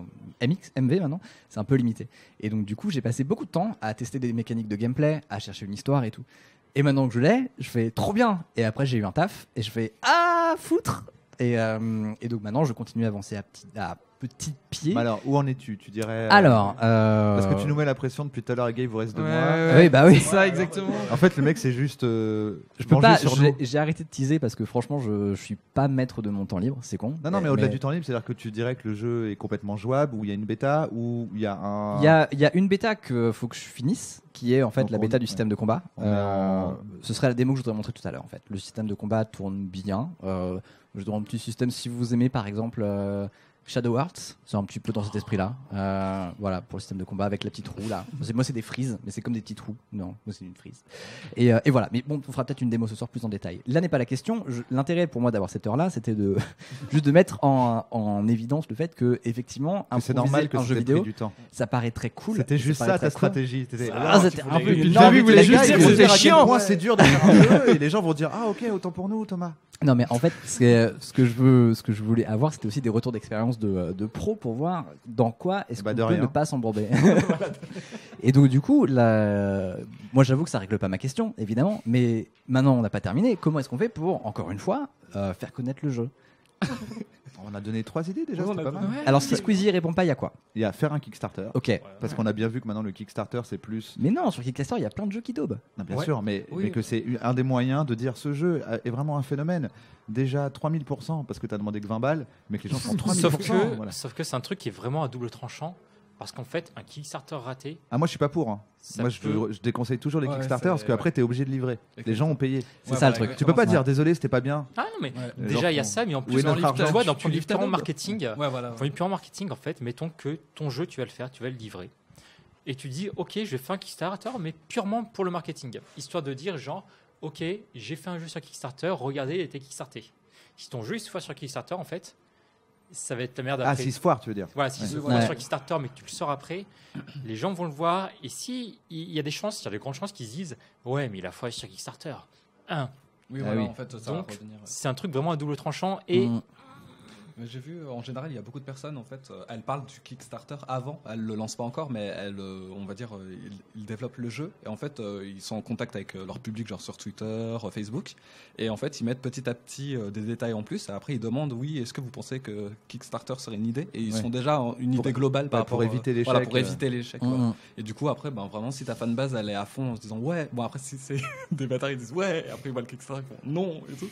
MV maintenant, c'est un peu limité. Et donc du coup, j'ai passé beaucoup de temps à tester des mécaniques de gameplay, à chercher une histoire et tout. Et maintenant que je l'ai, je fais trop bien. Et après, j'ai eu un taf et je fais ah foutre. Et donc maintenant, je continue à avancer à petit pied. Mais alors, où en es-tu? Tu dirais. Alors, Parce que tu nous mets la pression depuis tout à l'heure, Gay, il vous reste 2 mois. Oui, bah oui. C'est ça, exactement. En fait, le mec, c'est juste. Je peux pas. J'ai arrêté de teaser parce que franchement, je suis pas maître de mon temps libre. C'est con. Non, mais au-delà du temps libre, c'est-à-dire que tu dirais que le jeu est complètement jouable, ou il y a une bêta, ou il y a un. Il y a une bêta qu'il faut que je finisse, qui est en fait Donc la bêta du système de combat. en- Ce serait la démo que je voudrais montrer tout à l'heure. En fait, le système de combat tourne bien. Je donne un petit système si vous aimez, par exemple. Shadow Hearts, c'est un petit peu dans cet esprit-là. Voilà, pour le système de combat avec la petite roue là. Moi, c'est des frises, mais c'est comme des petites roues. Non, moi, c'est une frise. Et voilà. Mais bon, on fera peut-être une démo ce soir plus en détail. Là n'est pas la question. L'intérêt pour moi d'avoir cette heure-là, c'était de juste de mettre en évidence le fait que effectivement, C'est normal que un jeu ça vidéo, du temps. ça paraît très cool. C'était juste paraît ça très ta cool. stratégie. C'était C'était un peu puis une le début, vous voulez les juste gars, dire ils vont que dire c'était à quel chiant. point c'est dur de faire un jeu, et les gens vont dire ah ok, autant pour nous, Thomas. Non, mais en fait, ce que je voulais avoir, c'était aussi des retours d'expérience de pro pour voir dans quoi est-ce Bah, qu'on de peut rien. ne pas s'embourber. Et donc, du coup, moi, j'avoue que ça règle pas ma question, évidemment, mais maintenant, on n'a pas terminé. Comment est-ce qu'on fait pour, encore une fois, faire connaître le jeu? On a donné 3 idées déjà, Ouais, c'était on a pas mal. Alors, si Squeezie répond pas, il y a quoi? Il y a faire un Kickstarter, Ok. parce qu'on a bien vu que maintenant le Kickstarter c'est plus. Mais non, sur Kickstarter, il y a plein de jeux qui daubent. Non, bien Ouais. sûr, mais Oui. que c'est un des moyens de dire ce jeu est vraiment un phénomène. Déjà 3000%, parce que tu as demandé que 20 balles, mais que les gens font 3000%. Voilà. Sauf que c'est un truc qui est vraiment à double tranchant. Parce qu'en fait, un Kickstarter raté, Ah, moi je suis pas pour. Hein. ça Moi peut- je déconseille toujours les Ouais, Kickstarter c'est- parce qu'après tu es obligé de livrer. Les gens ont payé. C'est ça, le truc. Tu peux pas exactement dire désolé, c'était pas bien. Ah non, mais Ouais. Les déjà, il y a gens ça, mais en Où plus, est notre argent tu vois, d'un Tu point de vue livres ta purement daube. marketing, Ouais, voilà. d'un point de vue purement marketing, en fait, mettons que ton jeu, tu vas le faire, tu vas le livrer. Et tu dis, ok, je vais faire un Kickstarter, mais purement pour le marketing. Histoire de dire, genre, ok, j'ai fait un jeu sur Kickstarter, regardez, il était Kickstarté. Si ton jeu il se foire sur Kickstarter, en fait, ça va être ta merde Ah, après. si se foire, tu veux dire. Voilà, si Ouais. se foire Ouais. sur Kickstarter, mais que tu le sors après, les gens vont le voir. Et si il y a des chances, il y a de grandes chances qu'ils se disent, ouais, mais il a foiré sur Kickstarter. Oui, Ah voilà, oui. en fait, ça va Donc, revenir. c'est un truc vraiment à double tranchant. Et Mm. Mais j'ai vu, en général, il y a beaucoup de personnes, en fait, elles parlent du Kickstarter avant, elles le lancent pas encore, mais elles, on va dire, ils développent le jeu, et en fait, ils sont en contact avec leur public, genre sur Twitter, Facebook, et en fait, ils mettent petit à petit des détails en plus, et après, ils demandent, oui, est-ce que vous pensez que Kickstarter serait une idée? Et ils Ouais. sont déjà une idée globale par pour rapport éviter l'échec, Voilà, pour éviter l'échec. quoi. Mm. Et du coup, après, ben, vraiment, si ta fanbase, elle est à fond en se disant, ouais, bon, après, si c'est des bâtards, ils disent, ouais, et après, ils voient le Kickstarter, ils font, non, et tout.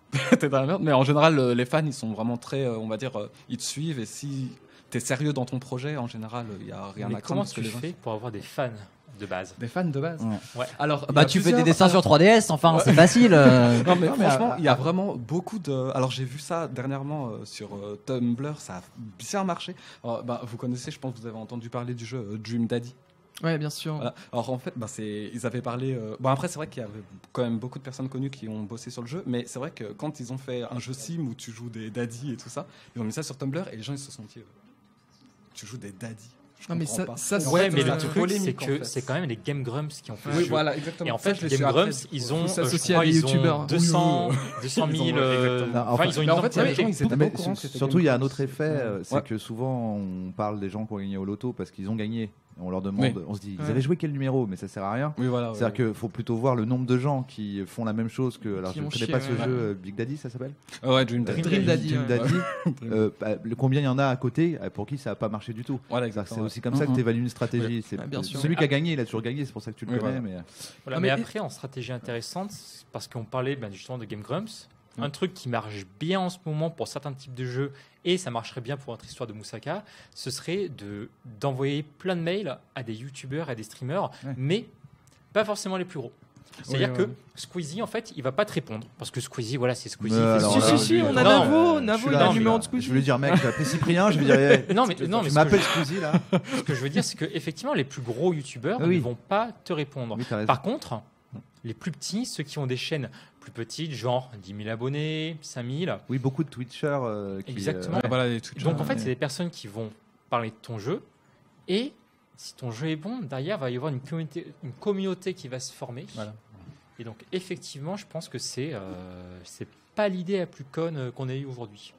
T'es dans la merde. Mais en général, les fans, ils sont vraiment très, on va dire, ils te suivent. Et si t'es sérieux dans ton projet, en général, il y a rien à craindre. Comment tu fais pour avoir des fans de base? Des fans de base. Ouais. Alors, tu fais des dessins sur 3DS, enfin, c'est facile. Non, mais franchement, il y a vraiment beaucoup de. Alors, j'ai vu ça dernièrement sur Tumblr, ça a bien marché. Alors, vous connaissez, je pense que vous avez entendu parler du jeu Dream Daddy. Ouais, bien sûr. Voilà. Alors, en fait, ils avaient parlé. Bon, après, c'est vrai qu'il y avait quand même beaucoup de personnes connues qui ont bossé sur le jeu, mais c'est vrai que quand ils ont fait un jeu sim où tu joues des daddies et tout ça, ils ont mis ça sur Tumblr et les gens ils se sont dit tu joues des daddies. Non, mais ça ouais, mais le truc, polémique, c'est que en fait. c'est quand même les Game Grumps qui ont fait Oui, le jeu. voilà, exactement. Et en fait, les Game Grumps, ils ont, s'associer je crois, à des ils ont youtubeurs. 200 000. Enfin, ils ont une en fait, il y a des identité. gens, ils étaient pas au courant que c'était surtout, il y a un Game autre effet, c'est Ouais. que souvent on parle des gens qui ont gagné au loto parce qu'ils ont gagné. On leur demande, Oui. on se dit, ils Ouais. avaient joué quel numéro, mais ça sert à rien. Oui, voilà. C'est-à-dire qu'il faut plutôt voir le nombre de gens qui font la même chose que. Alors, Qui je ne ont connais chié, pas ce ouais. jeu, Big Daddy, ça s'appelle Ouais, Dream Daddy. Dream Daddy. Dream ouais. Daddy. Combien il y en a à côté pour qui ça n'a pas marché du tout. Voilà, C'est exactement. aussi comme ça que tu évalues une stratégie. Oui. C'est Ouais, bien sûr. celui qui a gagné, il a toujours gagné, c'est pour ça que tu le Oui, connais. voilà. Voilà, Ah, mais mais- après, en stratégie intéressante, parce qu'on parlait justement de Game Grumps, un truc qui marche bien en ce moment pour certains types de jeux, et ça marcherait bien pour notre histoire de Moussaka, ce serait d'envoyer plein de mails à des youtubeurs et à des streamers, Ouais. mais pas forcément les plus gros. C'est-à-dire Ouais, ouais. que Squeezie, en fait, il va pas te répondre, parce que Squeezie, voilà, c'est Squeezie. Mais il fait alors son là, jeu. Si, on a Non, Navo, je Navo, suis il a là, le numéro de Squeezie. Je voulais dire, mec, j'ai appelé Cyprien, je vais dire, Non, mais tu ce que m'appelles Squeezie là. ce que je veux dire, c'est que effectivement, les plus gros youtubeurs Oui. ne vont pas te répondre. Oui, t'as raison. Par contre, les plus petits, ceux qui ont des chaînes plus petites, genre 10 000 abonnés, 5 000, Oui, beaucoup de Twitchers qui. Exactement. Ouais, voilà, les Twitch. donc en fait, ouais. c'est des personnes qui vont parler de ton jeu, et si ton jeu est bon, derrière, il va y avoir une communauté qui va se former. Voilà. Et donc, effectivement, je pense que c'est pas l'idée la plus conne qu'on ait eue aujourd'hui.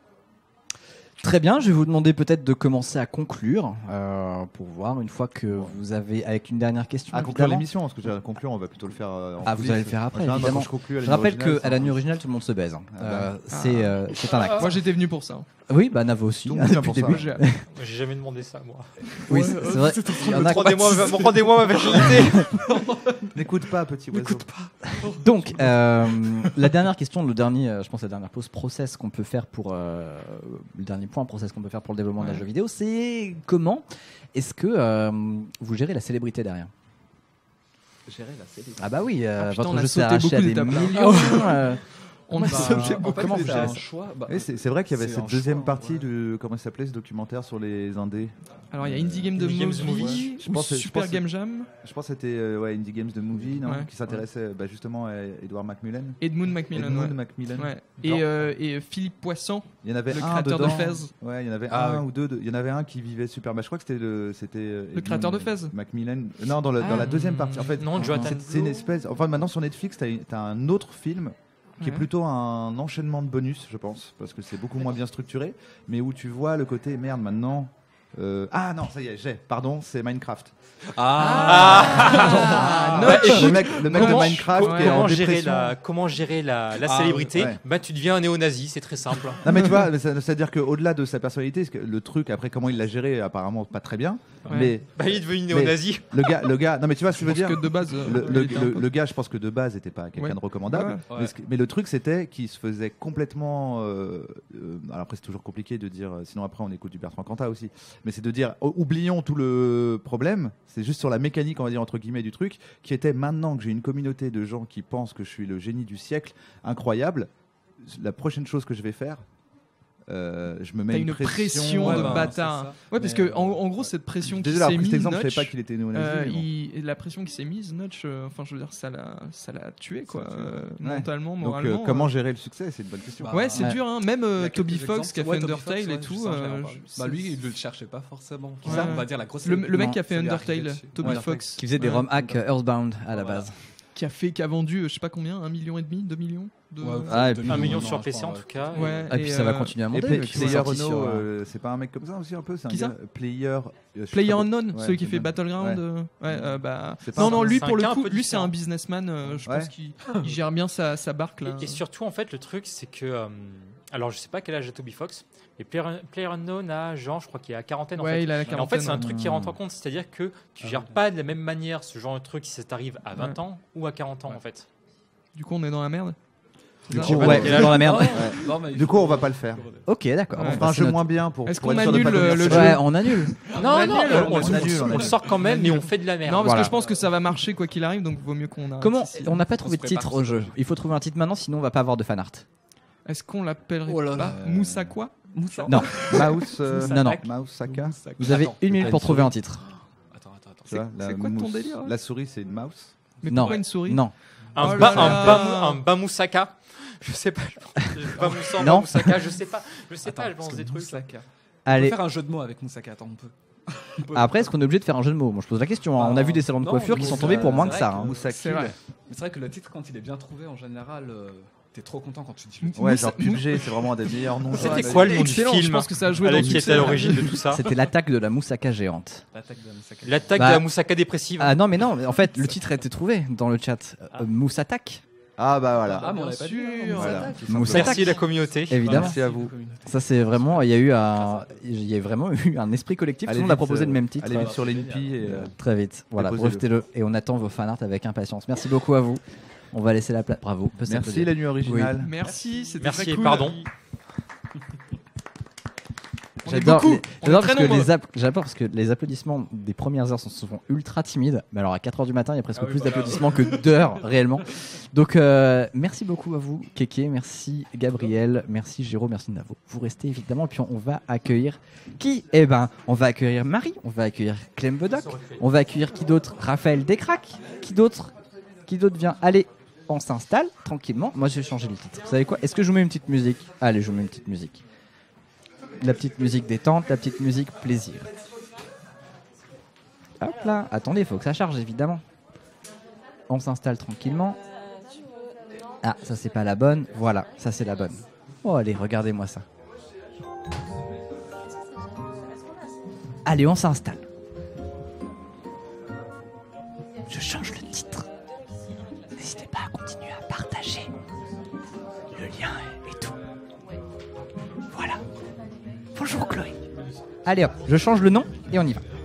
Très bien, je vais vous demander peut-être de commencer à conclure pour voir une fois que vous avez avec une dernière question. À conclure évidemment. l'émission, parce que à conclure, on va plutôt le faire. En Ah, vous coulisses. allez le faire après, En général, moi, évidemment. quand je conclue à Je rappelle l'original, qu'à la nuit originale, tout le monde se baise. C'est un acte. Moi, j'étais venu pour ça. Oui, bah Navo aussi. Tout le monde vient depuis pour le ça. début. J'ai jamais demandé ça, moi. Oui, c'est vrai. Il y en a qui- Rendez-moi ma virginité. N'écoute pas, petit oiseau. Donc, la dernière question, le dernier, je pense la dernière pause process qu'on peut faire pour le dernier point process qu'on peut faire pour le développement d'un jeu vidéo, c'est comment est-ce que vous gérez la célébrité derrière? Gérer la célébrité. Ah bah oui, putain, votre on a jeu s'est sauté arraché beaucoup à des d'étapes, là. millions. On a Bah, sauté en beaucoup. comment vous c'est gérez un ça choix. Oui, c'est vrai qu'il y avait c'est cette un deuxième choix, partie ouais. de. Comment ça s'appelait ce documentaire sur les indés? Alors, il y a Indie Game de Indie Games Movie, Movie. Je ou pense- je Super pense- Game Jam, Je pense que c'était Indie Games de Movie, non Ouais. qui s'intéressait justement à Edward Macmillan. Edmund Macmillan. Edmund ouais. Macmillan. Ouais. Non. Et Philippe Poisson, Il y en avait le un créateur de dedans. Fez. Ouais, il y en avait Ah, un oui. ou deux. Il y en avait un qui vivait super. Je crois que c'était le créateur de Fez. Macmillan. Non, dans la deuxième partie. En fait, Non, Jonathan c'est une espèce. Enfin, maintenant sur Netflix, t'as un autre film qui est Ouais. plutôt un enchaînement de bonus, je pense, parce que c'est beaucoup moins bien structuré, mais où tu vois le côté merde maintenant. Ah non, ça y est, pardon, c'est Minecraft. Le mec de Minecraft qui est en dépression. Comment gérer la Ah, célébrité? ouais. Bah, tu deviens un néo-nazi, c'est très simple. Non mais tu vois, c'est-à-dire qu'au-delà de sa personnalité, le truc après comment il l'a géré, apparemment pas très bien, Ouais. mais Bah, il est devenu néo-nazi. le gars, non mais tu vois ce que je veux Je pense dire. que de base, Le, il était un peu- le gars, je pense que de base, n'était pas quelqu'un Ouais. de recommandable. Ouais. Mais le truc, c'était qu'il se faisait complètement. Alors après, c'est toujours compliqué de dire. Sinon, après, on écoute du Bertrand Cantat aussi. Mais c'est de dire, oublions tout le problème. C'est juste sur la mécanique, on va dire entre guillemets, du truc, qui était maintenant que j'ai une communauté de gens qui pensent que je suis le génie du siècle, incroyable. La prochaine chose que je vais faire. Je me mets T'as une pression Ouais, de bah, bâtard. c'est ça. Ouais, parce Mais, que en gros, cette pression qui Désolé, alors, s'est pris cet mise, exemple, je savais Notch, pas qu'il était néo-nazi. mais bon. la pression qui s'est mise, Notch, enfin, je veux dire, ça l'a tué, quoi, Ça l'a tué. mentalement, Donc, moralement. comment gérer le succès, c'est une bonne question. Bah, Ouais, c'est Ouais. dur, hein. Même Il y a Toby quelques Fox qui a exemples. fait Ouais, Toby Undertale Fox, et ouais, tout. juste ça, j'allais en parler. c'est- Bah lui, il le cherchait pas forcément. Ouais. Ça, on va dire la grosse. le mec Non, qui a fait c'est lui Undertale, arrivé dessus. Toby Ouais, Fox, Qui faisait des Ouais. ROM hacks Earthbound à la Voilà. base. qui a vendu, je sais pas combien, 1,5 million, 2 millions de... Ouais, Ah, et 2 puis- 1 million non, sur je PC crois, en tout cas. Ouais. Ah, et puis ça va continuer à monter. vu qu'il est Player sorti sur, Unknown, c'est pas un mec comme ça aussi un peu, c'est un Qui ça gars Player. je sais Player pas- Unknown, Ouais, celui qui fait Unknown. Battleground. Ouais. Bah... C'est pas Non, un- lui c'est pour un le cas un coup, peu lui c'est un différent. businessman. Je Ouais. pense qu'il il gère bien sa barque là. Et surtout, en fait, le truc, c'est que. Alors, je sais pas quel âge a Toby Fox, mais Player Unknown a, genre, je crois qu'il est à quarantaine en Ouais, fait. il a la Et en quarantaine. fait, c'est un ouais. truc qui rentre en compte, c'est-à-dire que tu gères pas de la même manière ce genre de truc si ça t'arrive à 20 Ouais. ans ou à 40 ans en fait. Du coup, on est dans la merde. c'est ça coup, Ouais, quel âge. dans la merde. Non, mais il Du faut- coup, on va pas le faire. Ok, d'accord. On Bon, fera bah, un c'est jeu noté. moins bien pour. Est-ce pour qu'on être sûr de annule pas devenir le sûr. jeu Ouais, on annule. Non, annule, on le sort quand même, mais on fait de la merde. Non, parce Voilà. que je pense que ça va marcher quoi qu'il arrive, donc vaut mieux qu'on arrête Comment ici. on n'a pas trouvé de prépare titre sur au ce jeu. jeu. Il faut trouver un titre maintenant, sinon on va pas avoir de fan art. Est-ce qu'on l'appellerait Oh là là. pas Moussa quoi Moussa. Non. Mouse. Non, non. Mouse Saka. Vous avez Attends, une minute pour trouver un titre. Attends. Tu vois, la c'est quoi ton mousse- délire, hein La souris, c'est une mouse. Mais Non. pourquoi une souris Non. Oh là là. Un Bamoussaka. Je sais pas. Bamoussa, Non. Bamoussaka, je sais pas. Je sais pas, je parce pense que des trucs. Moussaka. On peut Allez. faire un jeu de mots avec Moussaka, attends, on peut. Après, est-ce qu'on est obligé de faire un jeu de mots Moi, je pose la question. Hein. On a vu des salons de Non, coiffure qui sont Moussa, tombés pour moins c'est que vrai ça. que- hein. Moussa C'est Kill. vrai. Mais c'est vrai que le titre, quand il est bien trouvé, en général, t'es trop content quand tu dis le titre. Ouais, Moussa- genre PUBG, c'est vraiment un des meilleurs noms. C'était Ouais, quoi le nom du Excellent, je film pense que ça a joué dans le qui était succès. à l'origine de tout ça C'était l'attaque de la moussaka géante. L'attaque de Moussaka. L'attaque Bah- de la Moussaka dépressive. Ah non, mais non. En fait, le titre a été trouvé dans le chat. Mousse attaque. Ah bah voilà. Ah, mais on bien l'avait pas dit, sûr. hein, Voilà. Moussaka. Moussa Merci attaque. la communauté. Évidemment. Merci à vous. Ça, c'est vraiment. Il y a vraiment eu un esprit collectif. Tout le monde a proposé le même titre. Allez vite sur l'INPI et. Très vite. Voilà, Déposez-le. brevetez-le. Et on attend vos fanarts avec impatience. Merci beaucoup à vous. On va laisser la place. Bravo. On peut Merci s'applaudir. la nuit originale. Merci, c'était Merci très et cool. pardon. On est J'adore beaucoup. les- On est j'adore très parce que nombreux. j'adore parce que les applaudissements des premières heures sont souvent ultra timides. Mais alors à 4h du matin, il y a presque Ah oui, plus voilà. d'applaudissements que d'heures réellement. Donc merci beaucoup à vous, Kéké, merci Gabriel, merci Géraud, merci Navo. Vous restez évidemment, puis on va accueillir qui Eh ben, on va accueillir Marie, on va accueillir Clem Bedoc, on va accueillir qui d'autre Raphaël Descraques, qui d'autre vient Allez, on s'installe tranquillement. Moi, je vais changer le titre. Vous savez quoi Est-ce que je vous mets une petite musique Allez, je vous mets une petite musique. La petite musique détente, la petite musique plaisir. Hop là, attendez, il faut que ça charge évidemment. On s'installe tranquillement. Ah, ça c'est pas la bonne. Voilà, ça c'est la bonne. Oh allez, regardez-moi ça. Allez, on s'installe. Je change le titre. N'hésitez pas à continuer à partager le lien et tout. Voilà. Bonjour Chloé. Allez hop, je change le nom et on y va.